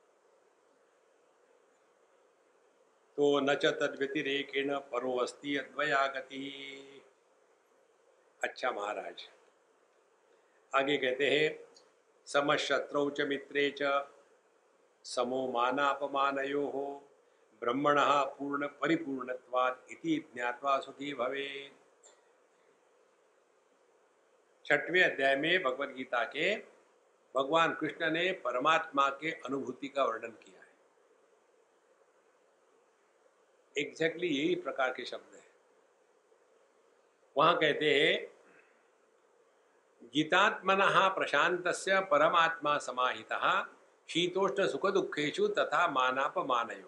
तो न च तद व्यतिरेकेण परो अस्ति अद्वयागति। अच्छा महाराज आगे कहते हैं, समशत्रौ च मित्रे च समो मानापमानयोः ब्रह्मणः पूर्ण परिपूर्णत्वात् इति ज्ञात्वा सुखी भवेत्। 6वें अध्याय में भगवत गीता के भगवान कृष्ण ने परमात्मा के अनुभूति का वर्णन किया है। एग्जैक्टली यही प्रकार के शब्द हैं। वहां कहते हैं गीतात्मनः प्रशांतस्य परमात्मा समाहितः शीतोष्ण सुख दुखेषु तथा मानापमानयो।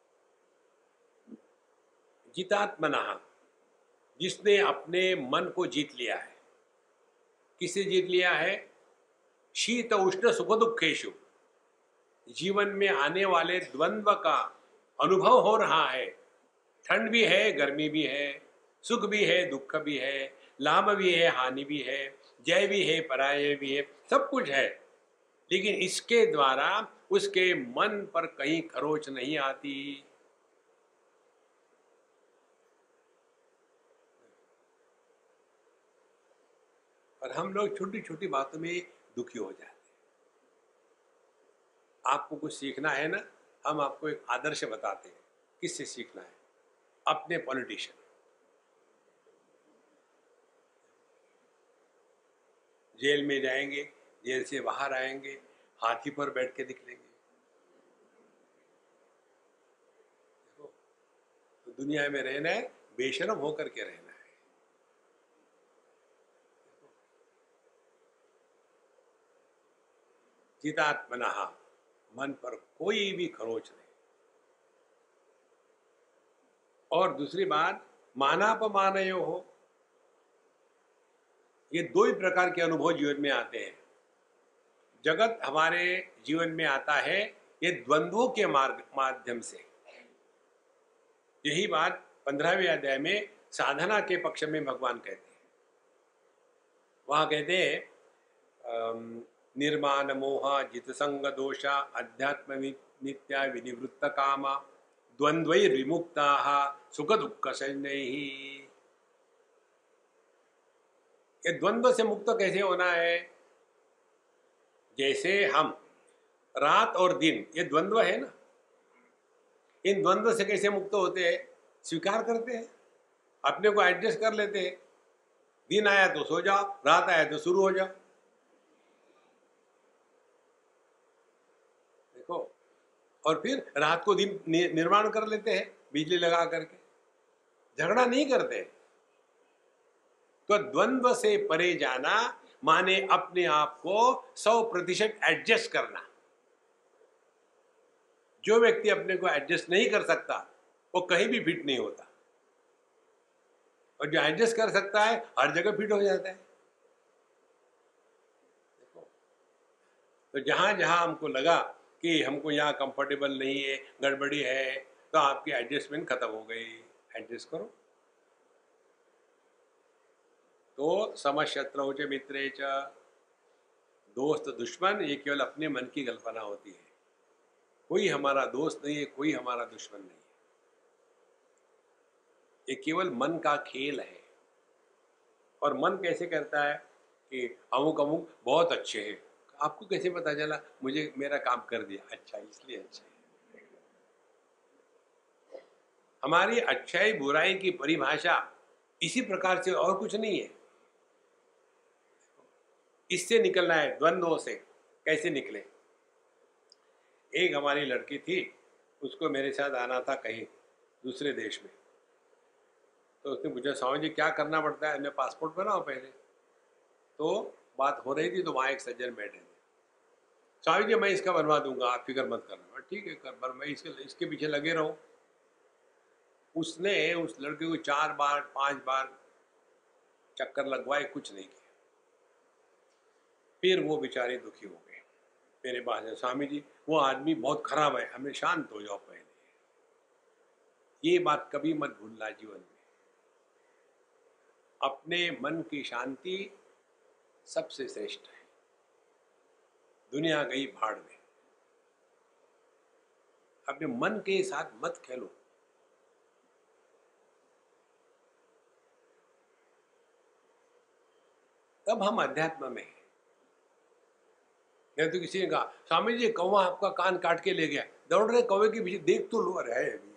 गीतात्मनः, जिसने अपने मन को जीत लिया है। किससे जीत लिया है? शीत उष्ण सुख दुखेषु, जीवन में आने वाले द्वंद्व का अनुभव हो रहा है। ठंड भी है, गर्मी भी है, सुख भी है, दुख भी है, लाभ भी है, हानि भी है, जय भी है, पराजय भी है, सब कुछ है। लेकिन इसके द्वारा उसके मन पर कहीं खरोच नहीं आती। और हम लोग छोटी छोटी बातों में दुखी हो जाते हैं। आपको कुछ सीखना है ना, हम आपको एक आदर्श बताते हैं। किससे सीखना है? अपने पॉलिटिशियन। जेल में जाएंगे, जेल से बाहर आएंगे, हाथी पर बैठ के निकलेंगे। तो दुनिया में रहना है, बेशर्म होकर के रहना है। चितात्मनः, मन पर कोई भी खरोच नहीं। और दूसरी बात, मानापमानयो हो, ये दो ही प्रकार के अनुभव जीवन में आते हैं। जगत हमारे जीवन में आता है ये द्वंद्वों के माध्यम से। यही बात 15वें अध्याय में साधना के पक्ष में भगवान कहते हैं। वहां कहते हैं निर्माण मोह जित संग दोषा अध्यात्म नित्या विनिवृत्त कामा द्वंद्वैर विमुक्ता सुख दुख संजयी। ये द्वंद्व से मुक्त कैसे होना है? जैसे हम रात और दिन, ये द्वंद्व है ना, इन द्वंद्व से कैसे मुक्त होते हैं? स्वीकार करते हैं, अपने को एडजस्ट कर लेते हैं। दिन आया तो सो जाओ, रात आया तो शुरू हो जाओ। देखो, और फिर रात को दिन निर्माण कर लेते हैं बिजली लगा करके, झगड़ा नहीं करते। तो द्वंद्व से परे जाना माने अपने आप को 100% एडजस्ट करना। जो व्यक्ति अपने को एडजस्ट नहीं कर सकता वो कहीं भी फिट नहीं होता, और जो एडजस्ट कर सकता है हर जगह फिट हो जाता है। देखो, तो जहां जहां हमको लगा कि हमको यहाँ कंफर्टेबल नहीं है, गड़बड़ी है, तो आपकी एडजस्टमेंट खत्म हो गई। एडजस्ट करो। तो समशत्रु च मित्रे च, दोस्त दुश्मन ये केवल अपने मन की कल्पना होती है। कोई हमारा दोस्त नहीं है, कोई हमारा दुश्मन नहीं है। ये केवल मन का खेल है। और मन कैसे करता है कि अमुक अमुक बहुत अच्छे हैं। आपको कैसे पता चला? मुझे मेरा काम कर दिया, अच्छा इसलिए अच्छा है। हमारी अच्छाई बुराई की परिभाषा इसी प्रकार से, और कुछ नहीं है। इससे निकलना है, द्वंद्वों से कैसे निकले। एक हमारी लड़की थी, उसको मेरे साथ आना था कहीं दूसरे देश में। तो उसने पूछा, स्वामी जी क्या करना पड़ता है? मैं पासपोर्ट बनाओ पहले। तो बात हो रही थी, तो वहाँ एक सज्जन बैठे थे। स्वामी जी मैं इसका बनवा दूंगा, आप फिक्र मत करना। ठीक है, कर, मैं इसके पीछे लगे रहूं। उसने उस लड़के को 4 बार 5 बार चक्कर लगवाए, कुछ नहीं किया। फिर वो बेचारे दुखी हो गए, मेरे पास है, स्वामी जी वो आदमी बहुत खराब है, हमें शांत हो जाओ पहले। ये बात कभी मत भूलना जीवन में। अपने मन की शांति सबसे श्रेष्ठ है। दुनिया गई भाड़ में, अपने मन के साथ मत खेलो। तब हम अध्यात्म में हैं। नहीं तो किसी ने कहा, स्वामी जी कौवा आपका कान काट के ले गया, दौड़ रहे कौवे के पीछे, देख तो लो रहे अभी।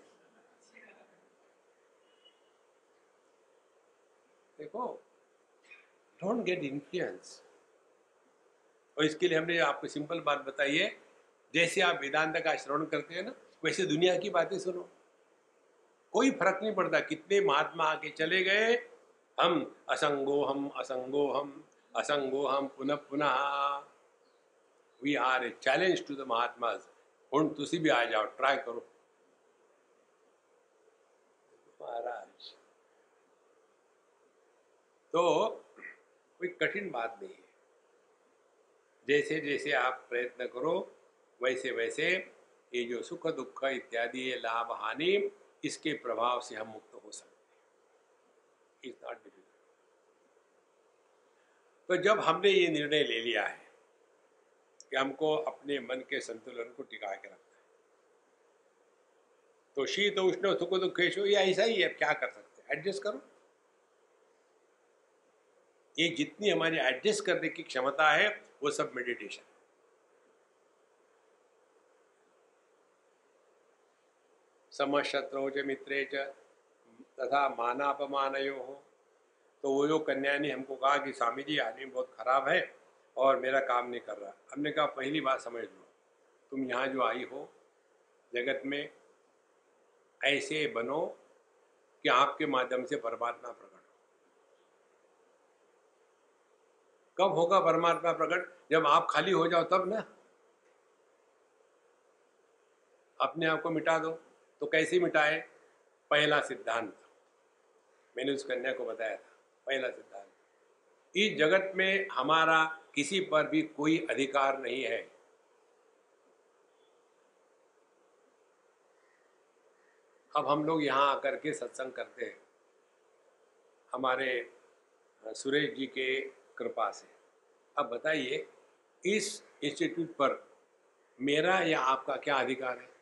देखो, डोंट गेट इन्फ्लुएंस। और इसके लिए हमने आपको सिंपल बात बताई है, जैसे आप वेदांत का श्रवण करते हैं ना, वैसे दुनिया की बातें सुनो, कोई फर्क नहीं पड़ता कितने महात्मा आके चले गए, हम असंगो हम असंगो हम असंगो हम पुनः पुनः। We are a challenge to the mahatmas. हुण तुसी भी आ जाओ, ट्राई करो महाराज। तो कोई कठिन बात नहीं है, जैसे जैसे आप प्रयत्न करो वैसे वैसे ये जो सुख दुख इत्यादि ये लाभ हानि, इसके प्रभाव से हम मुक्त हो सकते हैं। It's not difficult. तो जब हमने ये निर्णय ले लिया है कि हमको अपने मन के संतुलन को टिका के रखना है, तो शीत उष्ण सुख दुखेशो ये ऐसा ही है, क्या कर सकते हैं, एडजस्ट करो। ये जितनी हमारी एडजस्ट करने की क्षमता है वो सब मेडिटेशन। समशत्रौ च मित्रे च तथा मानापमानयो हो। तो वो जो कन्या ने हमको कहा कि स्वामी जी आदमी बहुत खराब है और मेरा काम नहीं कर रहा, हमने कहा पहली बात समझ लो, तुम यहाँ जो आई हो जगत में ऐसे बनो कि आपके माध्यम से परमात्मा प्रकट हो। कब होगा परमात्मा प्रकट? जब आप खाली हो जाओ तब ना। अपने आप को मिटा दो तो कैसे मिटाए? पहला सिद्धांत मैंने उस कन्या को बताया था। पहला सिद्धांत, इस जगत में हमारा किसी पर भी कोई अधिकार नहीं है। अब हम लोग यहाँ आकर के सत्संग करते हैं हमारे सुरेश जी के कृपा से। अब बताइए इस इंस्टीट्यूट पर मेरा या आपका क्या अधिकार है?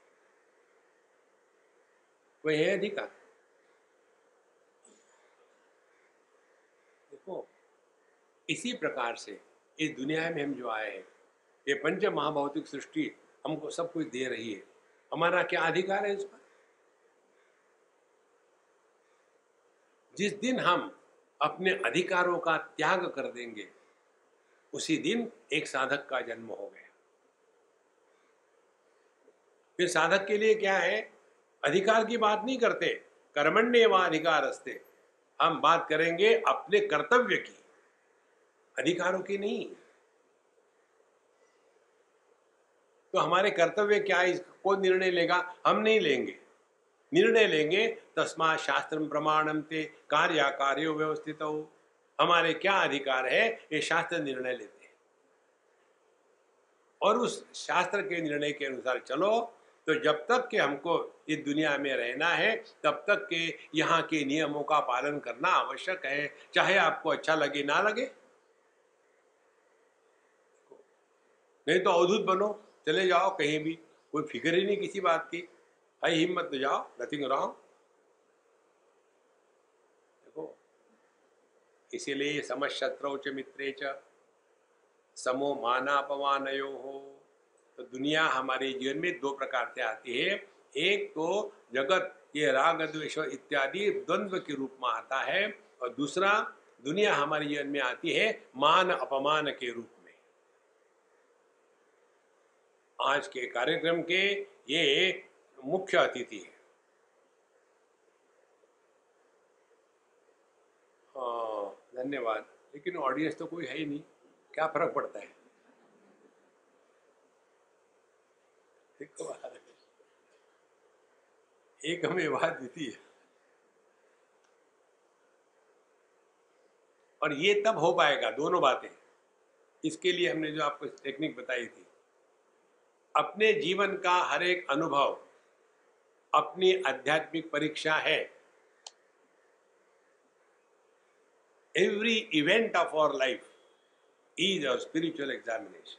कोई है अधिकार? देखो, इसी प्रकार से इस दुनिया में हम जो आए हैं, ये पंच महाभौतिक सृष्टि हमको सब कुछ दे रही है, हमारा क्या अधिकार है इस पर? जिस दिन हम अपने अधिकारों का त्याग कर देंगे उसी दिन एक साधक का जन्म हो गया। फिर साधक के लिए क्या है? अधिकार की बात नहीं करते, कर्मण्येवाधिकारस्ते। हम बात करेंगे अपने कर्तव्य की, अधिकारों की नहीं। तो हमारे कर्तव्य क्या है, इसको निर्णय लेगा? हम नहीं लेंगे। निर्णय लेंगे तस्मात् शास्त्रम प्रमाणम ते कार्याकार्यो व्यवस्थितो। हमारे क्या अधिकार है ये शास्त्र निर्णय लेते हैं, और उस शास्त्र के निर्णय के अनुसार चलो। तो जब तक कि हमको इस दुनिया में रहना है तब तक के यहाँ के नियमों का पालन करना आवश्यक है, चाहे आपको अच्छा लगे ना लगे। नहीं तो अवधूत बनो, चले जाओ कहीं भी, कोई फिक्र ही नहीं किसी बात की, है हिम्मत तो जाओ, नथिंग रॉन्ग। देखो, इसीलिए समशत्रौ च मित्रे च समो मानापमानयो हो। तो दुनिया हमारे जीवन में दो प्रकार से आती है। एक तो जगत ये राग द्वेष इत्यादि द्वंद्व के रूप में आता है, और दूसरा दुनिया हमारे जीवन में आती है मान अपमान के रूप में। आज के कार्यक्रम के ये मुख्य अतिथि है। हाँ, धन्यवाद। लेकिन ऑडियंस तो कोई है ही नहीं, क्या फर्क पड़ता है? एक हमें बात देती है, और ये तब हो पाएगा दोनों बातें। इसके लिए हमने जो आपको टेक्निक बताई थी, अपने जीवन का हर एक अनुभव अपनी आध्यात्मिक परीक्षा है। Every event of our life is a spiritual examination.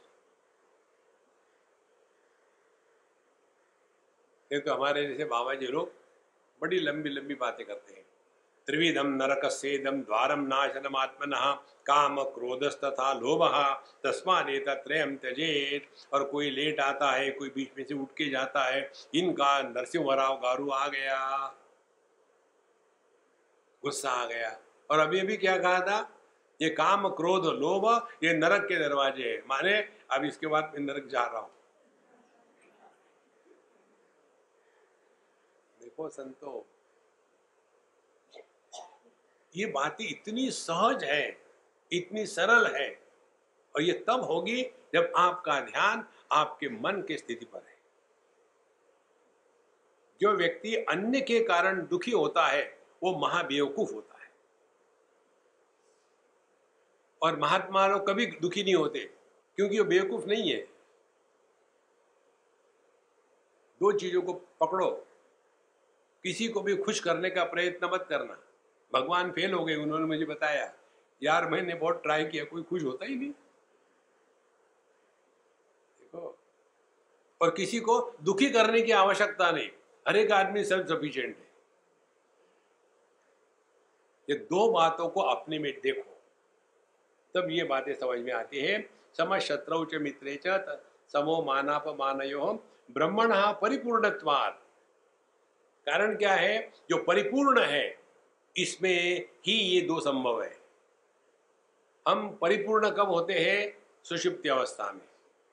एक तो हमारे जैसे बाबा जी लोग बड़ी लंबी लंबी बातें करते हैं। त्रिविधम नरकस्येदम द्वारम नाशनम आत्मनः काम क्रोधस्तथा लोभः तस्मादेतत्त्रयं त्यजेत। और कोई लेट आता है, कोई बीच में से उठ के जाता है, इनका नरसिंहराव गारू आ गया, गुस्सा आ गया। और अभी अभी क्या कहा था? ये काम क्रोध लोभ ये नरक के दरवाजे हैं, माने अब इसके बाद मैं नरक जा रहा हूं। देखो संतो, ये बातें इतनी सहज है, इतनी सरल है, और ये तब होगी जब आपका ध्यान आपके मन की स्थिति पर है। जो व्यक्ति अन्य के कारण दुखी होता है वो महाबेवकूफ होता है, और महात्मा लोग कभी दुखी नहीं होते क्योंकि वो बेवकूफ नहीं है। दो चीजों को पकड़ो, किसी को भी खुश करने का प्रयत्न मत करना। भगवान फेल हो गए, उन्होंने मुझे बताया, यार मैंने बहुत ट्राई किया, कोई खुश होता ही नहीं। देखो, और किसी को दुखी करने की आवश्यकता नहीं, हर एक आदमी सेल्फ सफिशिएंट है। ये दो बातों को अपने में देखो, तब ये बातें समझ में आती है। सम शत्रौ च मित्रे च समो मानापमानयोः ब्रह्मणः परिपूर्णत्वात्। कारण क्या है? जो परिपूर्ण है इसमें ही ये दो संभव है। हम परिपूर्ण कब होते हैं? सुषुप्ति अवस्था में।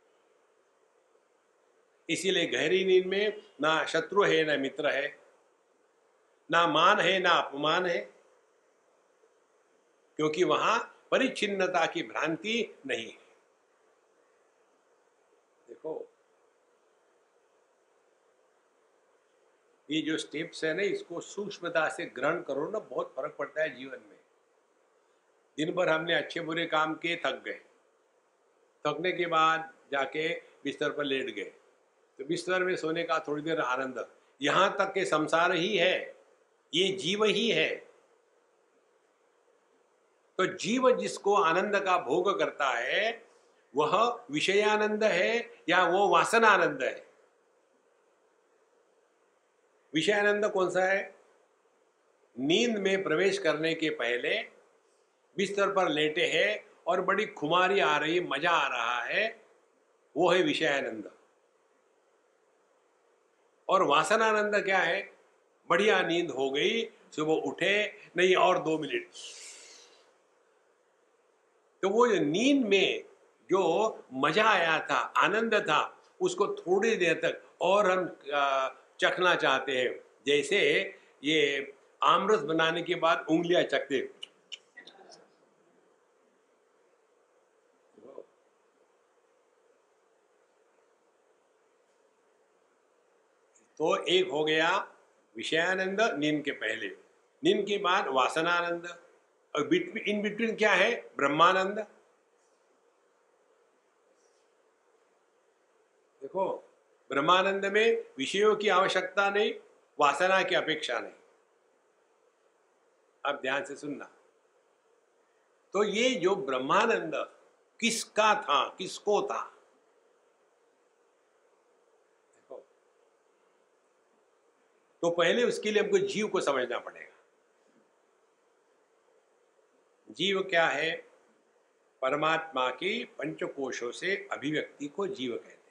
इसीलिए गहरी नींद में ना शत्रु है ना मित्र है, ना मान है ना अपमान है, क्योंकि वहां परिच्छिन्नता की भ्रांति नहीं है। देखो, ये जो स्टेप्स है ना, इसको सूक्ष्मता से ग्रहण करो ना, बहुत फर्क पड़ता है जीवन में। दिन भर हमने अच्छे बुरे काम किए, थक गए, थकने के बाद जाके बिस्तर पर लेट गए, तो बिस्तर में सोने का थोड़ी देर आनंद, यहां तक के संसार ही है, ये जीव ही है। तो जीव जिसको आनंद का भोग करता है वह विषयानंद है या वो वासनानंद है? विषयानंद कौन सा है? नींद में प्रवेश करने के पहले बिस्तर पर लेटे हैं और बड़ी खुमारी आ रही, मजा आ रहा है, वो है विषयानंद। और वासनानंद क्या है? बढ़िया नींद हो गई, सुबह उठे, नहीं और 2 मिनट। तो वो नींद में जो मजा आया था, आनंद था, उसको थोड़ी देर तक और हम चखना चाहते हैं। जैसे ये आमरस बनाने के बाद उंगलियां चखते, तो एक हो गया विषयानंद नींद के पहले, नींद के बाद वासनानंद, और इन बिटवीन क्या है? ब्रह्मानंद। देखो, ब्रह्मानंद में विषयों की आवश्यकता नहीं, वासना की अपेक्षा नहीं। आप ध्यान से सुनना। तो ये जो ब्रह्मानंद किसका था, किसको था? देखो, तो पहले उसके लिए हमको जीव को समझना पड़ेगा। जीव क्या है? परमात्मा की पंचकोशों से अभिव्यक्ति को जीव कहते हैं।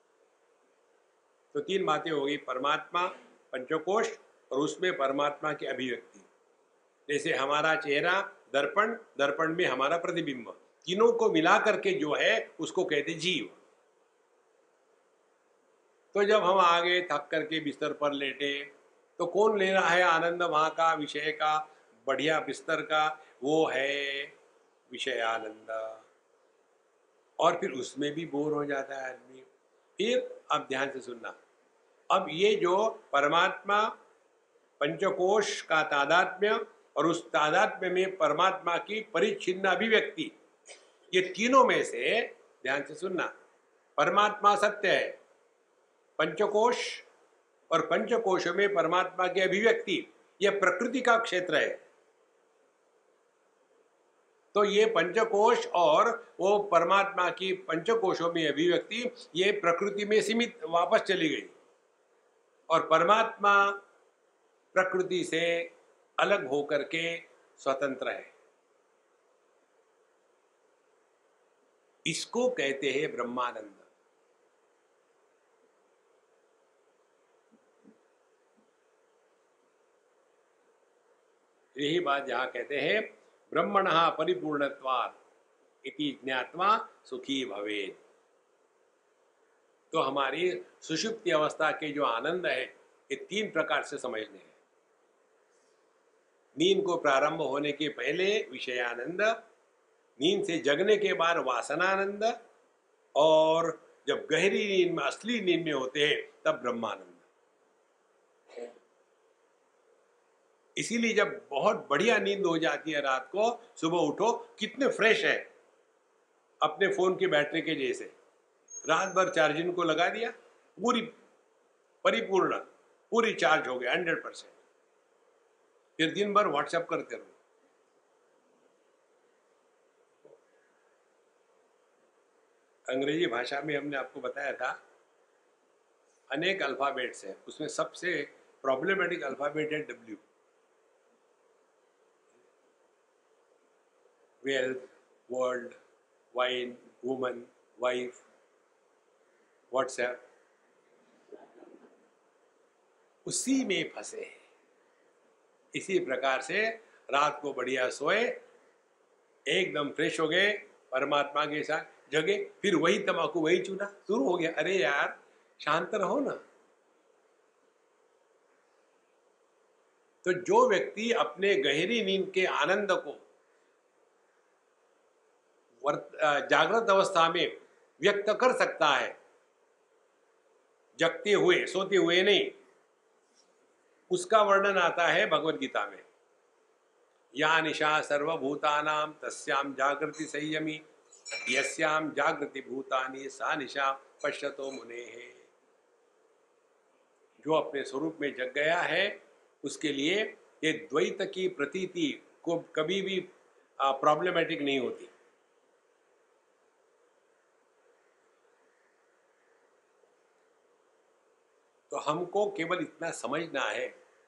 तो 3 बातें हो गई, परमात्मा, पंचकोश और उसमें परमात्मा की अभिव्यक्ति। जैसे हमारा चेहरा दर्पण, दर्पण में हमारा प्रतिबिंब, तीनों को मिला करके जो है उसको कहते जीव। तो जब हम आगे थक करके बिस्तर पर लेटे, तो कौन ले रहा है आनंद? वहां का विषय का, बढ़िया बिस्तर का, वो है विषयानंद। और फिर उसमें भी बोर हो जाता है आदमी। फिर अब ध्यान से सुनना, अब ये जो परमात्मा पंचकोश का तादात्म्य और उस तादात्म्य में परमात्मा की परिच्छिन्न अभिव्यक्ति, ये तीनों में से ध्यान से सुनना, परमात्मा सत्य है, पंचकोश और पंचकोशों में परमात्मा की अभिव्यक्ति, यह प्रकृति का क्षेत्र है। तो ये पंचकोश और वो परमात्मा की पंचकोशों में अभिव्यक्ति, ये प्रकृति में सीमित वापस चली गई, और परमात्मा प्रकृति से अलग होकर के स्वतंत्र है। इसको कहते हैं ब्रह्मानंद। यही बात जहां कहते हैं ब्रह्मणः परिपूर्णत्वात् इति ज्ञात्वा सुखी भवेत्। तो हमारी सुषुप्ति अवस्था के जो आनंद है ये 3 प्रकार से समझने हैं। नींद को प्रारंभ होने के पहले विषयानंद, नींद से जगने के बाद वासनानंद, और जब गहरी नींद में, असली नींद में होते हैं तब ब्रह्मानंद। इसीलिए जब बहुत बढ़िया नींद हो जाती है रात को, सुबह उठो कितने फ्रेश है, अपने फोन की बैटरी के जैसे। रात भर चार्जिंग को लगा दिया, पूरी परिपूर्ण पूरी चार्ज हो गया 100%। फिर दिन भर व्हाट्सएप करते रहो। अंग्रेजी भाषा में हमने आपको बताया था अनेक अल्फाबेट्स हैं, उसमें सबसे प्रॉब्लमेटिक अल्फाबेट है W. Wealth, world, wine, woman, wife, WhatsApp, उसी में फंसे हैं। इसी प्रकार से रात को बढ़िया सोए, एकदम फ्रेश हो गए, परमात्मा के साथ जगे, फिर वही तंबाकू, वही चूना शुरू हो गया। अरे यार शांत रहो ना। तो जो व्यक्ति अपने गहरी नींद के आनंद को जागृत अवस्था में व्यक्त कर सकता है, जगते हुए, सोते हुए नहीं, उसका वर्णन आता है भगवद गीता में। या निशा सर्वभूतानां तस्याम जागृति संयमी यस्याम जागृति भूतानि सा निशा पश्यतो मुनेः। जो अपने स्वरूप में जग गया है उसके लिए ये द्वैत की प्रतीति को कभी भी प्रॉब्लमेटिक नहीं होती। तो हमको केवल इतना समझना है,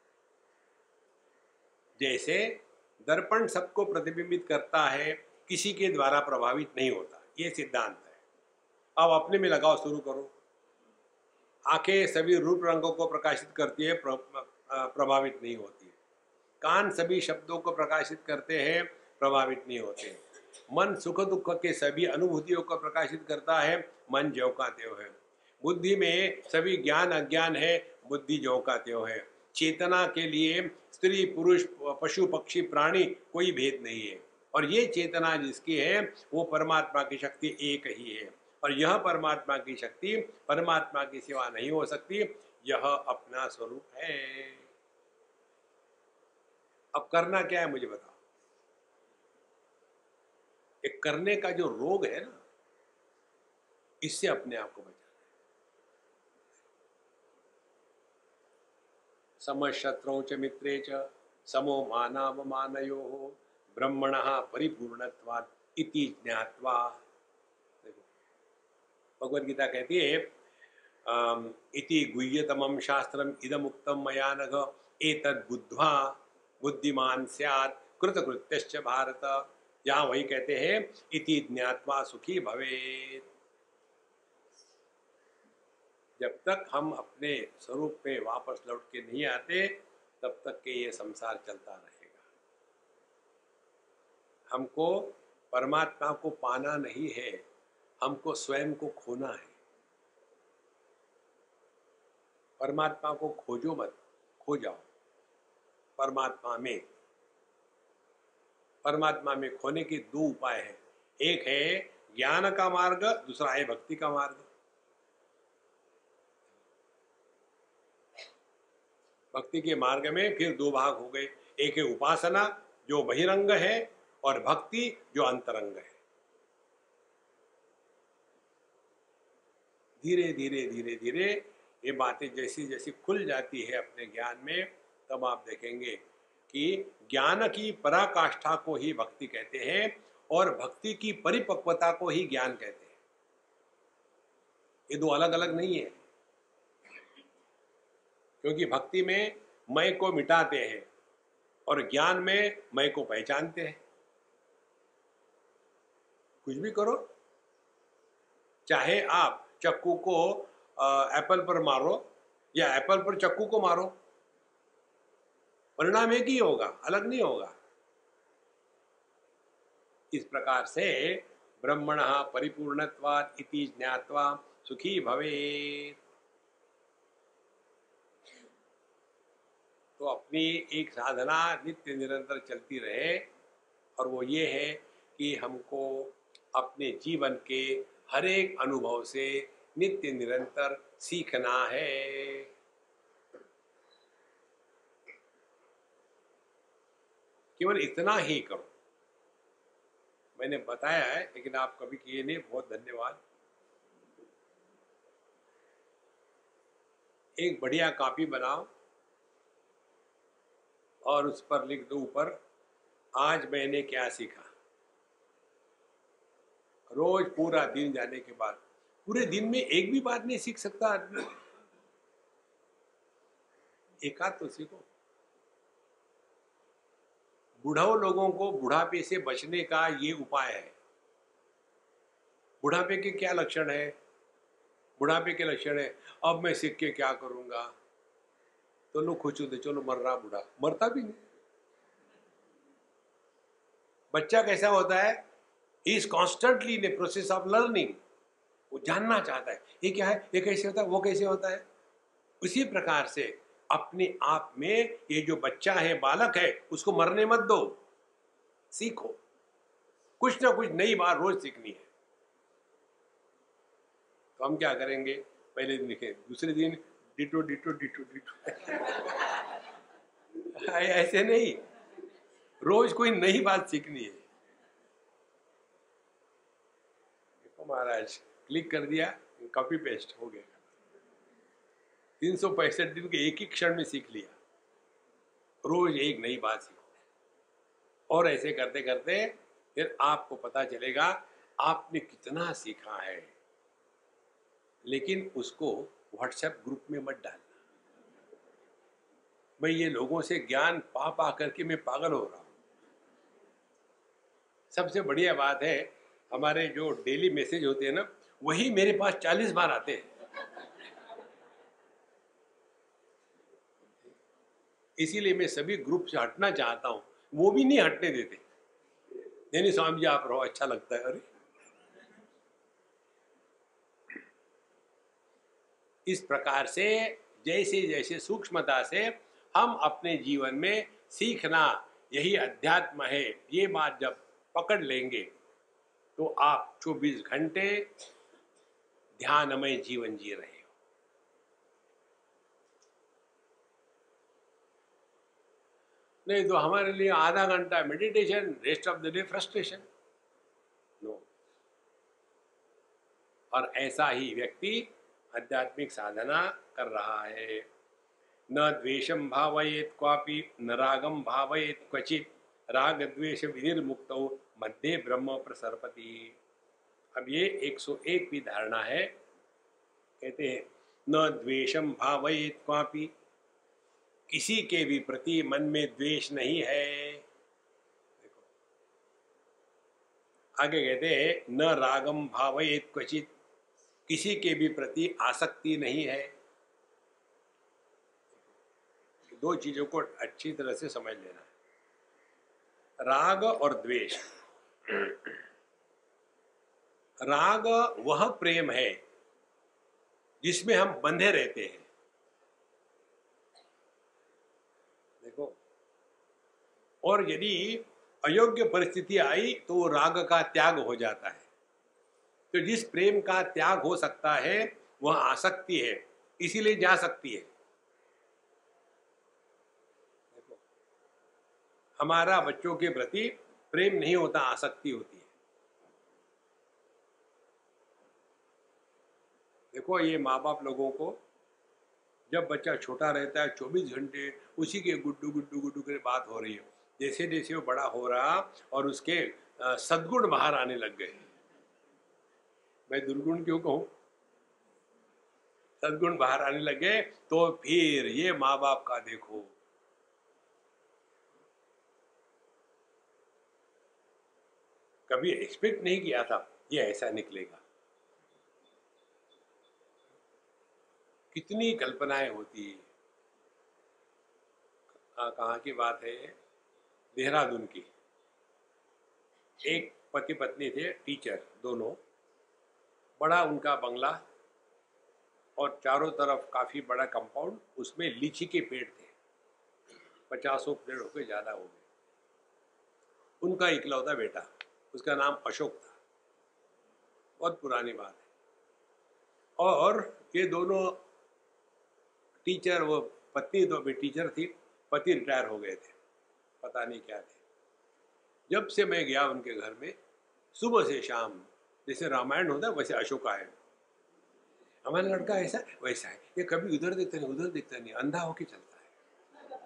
जैसे दर्पण सबको प्रतिबिंबित करता है, किसी के द्वारा प्रभावित नहीं होता, ये सिद्धांत है। अब अपने में लगाओ, शुरू करो। आंखें सभी रूप रंगों को प्रकाशित करती है, प्रभावित नहीं होती है। कान सभी शब्दों को प्रकाशित करते हैं, प्रभावित नहीं होते। मन सुख दुख के सभी अनुभूतियों को प्रकाशित करता है, मन ज्यों का त्यों है। बुद्धि में सभी ज्ञान अज्ञान है, बुद्धि ज्यों का त्यों है। चेतना के लिए स्त्री पुरुष पशु पक्षी प्राणी कोई भेद नहीं है, और ये चेतना जिसकी है वो परमात्मा की शक्ति एक ही है, और यह परमात्मा की शक्ति परमात्मा की सिवा नहीं हो सकती। यह अपना स्वरूप है। अब करना क्या है मुझे बताओ। एक करने का जो रोग है ना, इससे अपने आप को बचाना है। समशत्रौ च मित्रे च समो मानावमानयोः ब्रह्मणः परिपूर्णत्वात् इति ज्ञात्वा। भगवद गीता कहती है इति गुह्यतमं शास्त्रम इदमुक्तम मया नघ एतद् बुद्ध्वा बुद्धिमान स्यात् कृतकृत्यश्च भारत। यहाँ वही कहते हैं इति ज्ञात्वा सुखी भवेत्। जब तक हम अपने स्वरूप में वापस लौट के नहीं आते तब तक के ये संसार चलता रहेगा। हमको परमात्मा को पाना नहीं है, हमको स्वयं को खोना है। परमात्मा को खोजो मत, खो जाओ परमात्मा में। परमात्मा में खोने के 2 उपाय हैं। एक है ज्ञान का मार्ग, दूसरा है भक्ति का मार्ग। भक्ति के मार्ग में फिर 2 भाग हो गए। एक है उपासना जो बहिरंग है, और भक्ति जो अंतरंग है। धीरे धीरे धीरे धीरे ये बातें जैसी जैसी खुल जाती है अपने ज्ञान में, तब आप देखेंगे कि ज्ञान की पराकाष्ठा को ही भक्ति कहते हैं, और भक्ति की परिपक्वता को ही ज्ञान कहते हैं। ये 2 अलग अलग नहीं है, क्योंकि भक्ति में मैं को मिटाते हैं और ज्ञान में मैं को पहचानते हैं। कुछ भी करो, चाहे आप चक्कू को एप्पल पर मारो या एप्पल पर चक्कू को मारो, परिणाम एक ही होगा, अलग नहीं होगा। इस प्रकार से ब्रह्मणः परिपूर्णत्वात् इति ज्ञात्वा सुखी भवेत्। तो अपनी एक साधना नित्य निरंतर चलती रहे, और वो ये है कि हमको अपने जीवन के हर एक अनुभव से नित्य निरंतर सीखना है। केवल इतना ही करो। मैंने बताया है लेकिन आप कभी किए नहीं, बहुत धन्यवाद। एक बढ़िया कॉपी बनाओ और उस पर लिख दो ऊपर, आज मैंने क्या सीखा। रोज पूरा दिन जाने के बाद, पूरे दिन में एक भी बात नहीं सीख सकता आदमी, एक आध तो सीखो। बुढ़ाओ लोगों को बुढ़ापे से बचने का ये उपाय है। बुढ़ापे के क्या लक्षण है? बुढ़ापे के लक्षण है अब मैं सीख के क्या करूंगा, तो लोग खुश होते, चलो मर रहा बूढ़ा, मरता भी नहीं। बच्चा कैसा होता है? He is constantly in a process of learning. वो जानना चाहता है ये क्या है, ये कैसे होता है, वो कैसे होता है। उसी प्रकार से अपने आप में ये जो बच्चा है, बालक है, उसको मरने मत दो, सीखो। कुछ ना कुछ नई बात रोज सीखनी है। तो हम क्या करेंगे, पहले दिन लिखे, दूसरे दिन डिटो डिटो डिटो डिटो ऐसे नहीं, रोज कोई नई बात सीखनी है। देखो महाराज, क्लिक कर दिया, कॉपी पेस्ट हो गया। 365 दिन के एक ही क्षण में सीख लिया। रोज एक नई बात सीखो, और ऐसे करते करते फिर आपको पता चलेगा आपने कितना सीखा है। लेकिन उसको व्हाट्सएप ग्रुप में मत डालना। मैं ये लोगों से ज्ञान पा पा करके मैं पागल हो रहा हूं। सबसे बढ़िया बात है, हमारे जो डेली मैसेज होते हैं ना, वही मेरे पास 40 बार आते हैं। इसीलिए मैं सभी ग्रुप से हटना चाहता हूं, वो भी नहीं हटने देते। नहीं स्वामी जी आप रहो, अच्छा लगता है। अरे इस प्रकार से जैसे जैसे सूक्ष्मता से हम अपने जीवन में सीखना, यही अध्यात्म है, ये बात जब पकड़ लेंगे तो आप 24 घंटे ध्यानमय जीवन जी रहे हो। नहीं तो हमारे लिए आधा घंटा meditation, rest of the day frustration. No. और ऐसा ही व्यक्ति आध्यात्मिक साधना कर रहा है। न द्वेषम भावयेत क्वापि न रागम भावयेत क्वचित राग द्वेष विनिर्मुक्तो मध्य ब्रह्म प्रसरपति। अब ये 101वीं धारणा है। कहते हैं न द्वेषम भावयेत क्वापि, किसी के भी प्रति मन में द्वेष नहीं है। देखो आगे कहते हैं न रागम भावयेत क्वचित, किसी के भी प्रति आसक्ति नहीं है। दो चीजों को अच्छी तरह से समझ लेना है, राग और द्वेष। राग वह प्रेम है जिसमें हम बंधे रहते हैं। देखो, और यदि अयोग्य परिस्थिति आई तो राग का त्याग हो जाता है। तो जिस प्रेम का त्याग हो सकता है वह आसक्ति है, इसीलिए जा सकती है। देखो, हमारा बच्चों के प्रति प्रेम नहीं होता, आसक्ति होती है। देखो ये माँ बाप लोगों को, जब बच्चा छोटा रहता है 24 घंटे उसी के गुड्डू गुड्डू गुड्डू की बात हो रही है। जैसे जैसे वो बड़ा हो रहा और उसके सद्गुण बाहर आने लग गए, मैं दुर्गुण क्यों कहूं, सद्गुण बाहर आने लगे, तो फिर ये माँ बाप का देखो, कभी एक्सपेक्ट नहीं किया था ये ऐसा निकलेगा। कितनी कल्पनाएं होती है। कहाँ की बात है, देहरादून की। एक पति पत्नी थे, टीचर दोनों। बड़ा उनका बंगला और चारों तरफ काफी बड़ा कंपाउंड, उसमें लीची के पेड़ थे, 50 पेड़ हो गए, ज्यादा हो गए। उनका इकलौता बेटा, उसका नाम अशोक था। बहुत पुरानी बात है। और ये दोनों टीचर, वो पत्नी तो अभी टीचर थी, पति रिटायर हो गए थे, पता नहीं क्या थे। जब से मैं गया उनके घर में, सुबह से शाम, जैसे रामायण होता है वैसे अशोक आए। हमारा लड़का ऐसा वैसा है, ये कभी उधर देखता नहीं, उधर देखता नहीं, अंधा होके चलता है।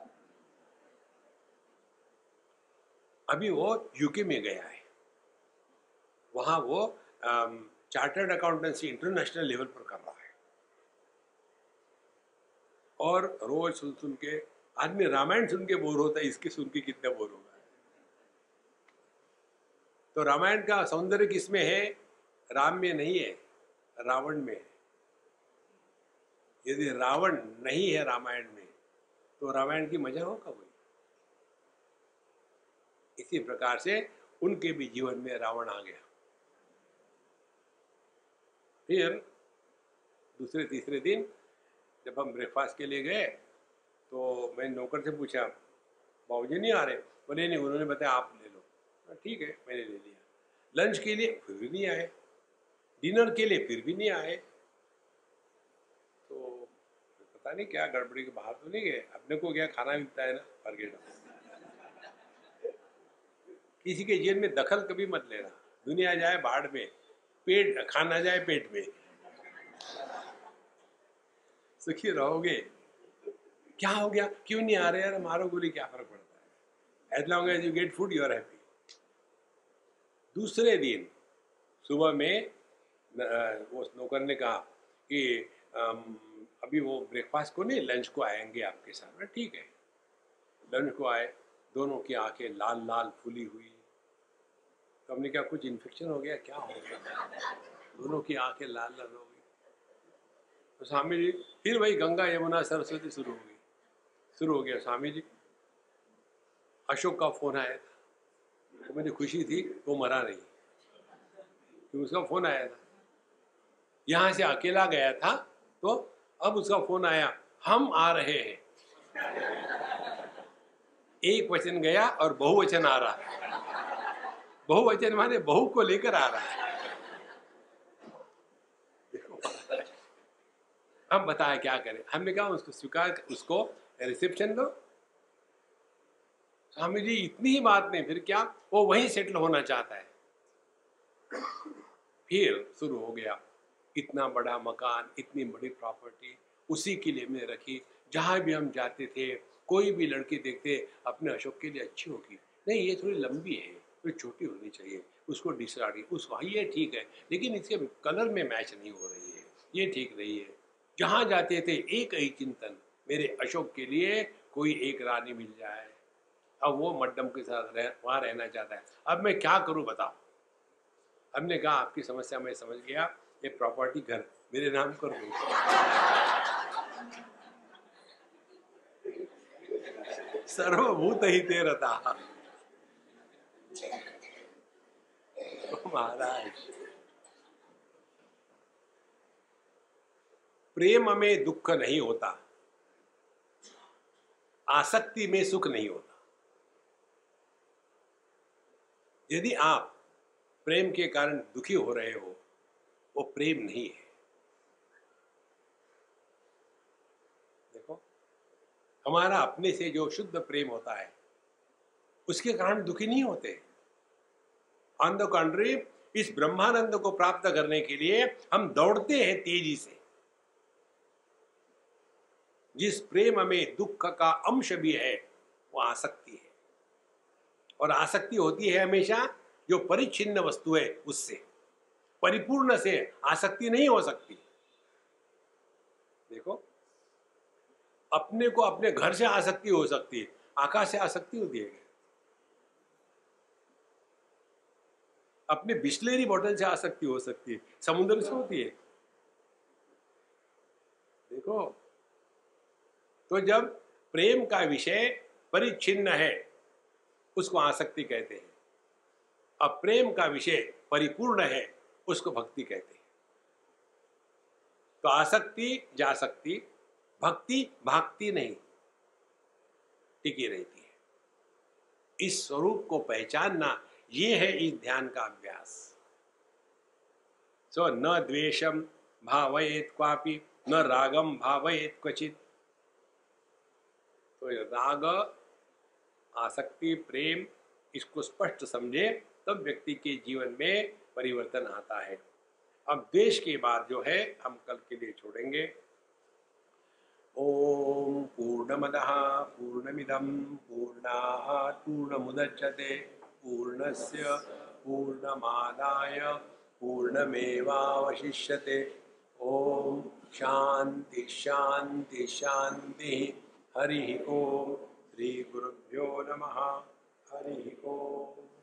अभी वो यूके में गया है, वहां वो चार्टर्ड अकाउंटेंसी इंटरनेशनल लेवल पर कर रहा है। और रोज सुन सुन के आदमी रामायण सुन के बोर होता है, इसके सुन के कितना बोर होगा। तो रामायण का सौंदर्य किसमें है? राम में नहीं है, रावण में है। यदि रावण नहीं है रामायण में, तो रामायण की मजा हो कब हुई? इसी प्रकार से उनके भी जीवन में रावण आ गया। फिर दूसरे तीसरे दिन जब हम ब्रेकफास्ट के लिए गए, तो मैं नौकर से पूछा, बाबूजी नहीं आ रहे? बोले नहीं, उन्होंने बताया आप ले लो। ठीक है, मैंने ले लिया। लंच के लिए फिर भी नहीं आए, डिनर के लिए फिर भी नहीं आए। तो पता नहीं क्या गड़बड़ी के, बाहर तो नहीं गए, अपने को क्या खाना मिलता है ना, फॉरगेट। किसी के जीवन में दखल कभी मत लेना। दुनिया जाए बाढ़ में, पेट खाना जाए पेट में, सुखी रहोगे। क्या हो गया, क्यों नहीं आ रहे यार, मारो गोली, क्या फर्क पड़ता है? As long as you get food you are happy. दूसरे दिन सुबह में वो नौकर ने कहा कि अभी वो ब्रेकफास्ट को नहीं, लंच को आएंगे आपके साथ। ठीक है, लंच को आए, दोनों की आंखें लाल लाल फूली हुई। तो हमने कहा कुछ इन्फेक्शन हो गया, क्या हो गया? दोनों की आंखें लाल लाल हो गई। तो स्वामी जी फिर वही गंगा यमुना सरस्वती शुरू हो गया। स्वामी जी, अशोक का फोन आया था, तो मुझे खुशी थी वो मरा नहीं, तो उसका फोन आया था। यहाँ से अकेला गया था, तो अब उसका फोन आया, हम आ रहे हैं। एक वचन गया और बहुवचन आ रहा है। बहुवचन माने बहु को लेकर आ रहा है। हम बताया क्या करें? हमने कहा उसको स्वीकार, उसको रिसेप्शन दो। स्वामी जी इतनी ही बात नहीं, फिर क्या, वो वहीं सेटल होना चाहता है। फिर शुरू हो गया, इतना बड़ा मकान, इतनी बड़ी प्रॉपर्टी उसी के लिए मैंने रखी। जहां भी हम जाते थे, कोई भी लड़की देखते, अपने अशोक के लिए अच्छी होगी, नहीं ये थोड़ी लंबी है, थोड़ी छोटी होनी चाहिए, उसको डिसाइड, उसको ये ठीक है, लेकिन इसके कलर में मैच नहीं हो रही है, ये ठीक नहीं है। जहां जाते थे एक ही चिंतन, मेरे अशोक के लिए कोई एक रानी मिल जाए। अब वो मड्डम के साथ वहां रहना चाहता है। अब मैं क्या करूं बताओ? हमने कहा आपकी समस्या मैं समझ गया, ये प्रॉपर्टी घर मेरे नाम कर दो। सर्वभूत ही तेरता। महाराज, प्रेम में दुख नहीं होता, आसक्ति में सुख नहीं होता। यदि आप प्रेम के कारण दुखी हो रहे हो, वो प्रेम नहीं है। देखो, हमारा अपने से जो शुद्ध प्रेम होता है, उसके कारण दुखी नहीं होते। ऑन द कॉन्ट्री, इस ब्रह्मानंद को प्राप्त करने के लिए हम दौड़ते हैं तेजी से। जिस प्रेम में दुख का अंश भी है, वो आसक्ति है। और आसक्ति होती है हमेशा जो परिच्छिन्न वस्तु है उससे, परिपूर्ण से आसक्ति नहीं हो सकती। देखो, अपने को अपने घर से आसक्ति हो सकती है, आकाश से आसक्ति होती है। अपने बिस्लेरी बोतल से आसक्ति हो सकती है, समुद्र से होती है। देखो, तो जब प्रेम का विषय परिच्छिन्न है, उसको आसक्ति कहते हैं। अब प्रेम का विषय परिपूर्ण है, उसको भक्ति कहते हैं। तो आसक्ति जा सकती, भक्ति भागती नहीं, टिकी रहती है। इस स्वरूप को पहचानना, ये है इस ध्यान का अभ्यास। सो न द्वेषम भावयेत क्वापि न रागम भावयेत क्वचित। तो राग, आसक्ति, प्रेम, इसको स्पष्ट समझे तब व्यक्ति के जीवन में परिवर्तन आता है। अब द्वेष के बाद जो है हम कल के लिए छोड़ेंगे। ओम पूर्णमदः पूर्णमिदं पूर्णात् पूर्णमुदच्यते पूर्णस्य पूर्णमादाय पूर्णमेवावशिष्यते। ओम शांति शांति शांति। हरि ओम। श्री गुरुभ्यो नमः। हरि ओम।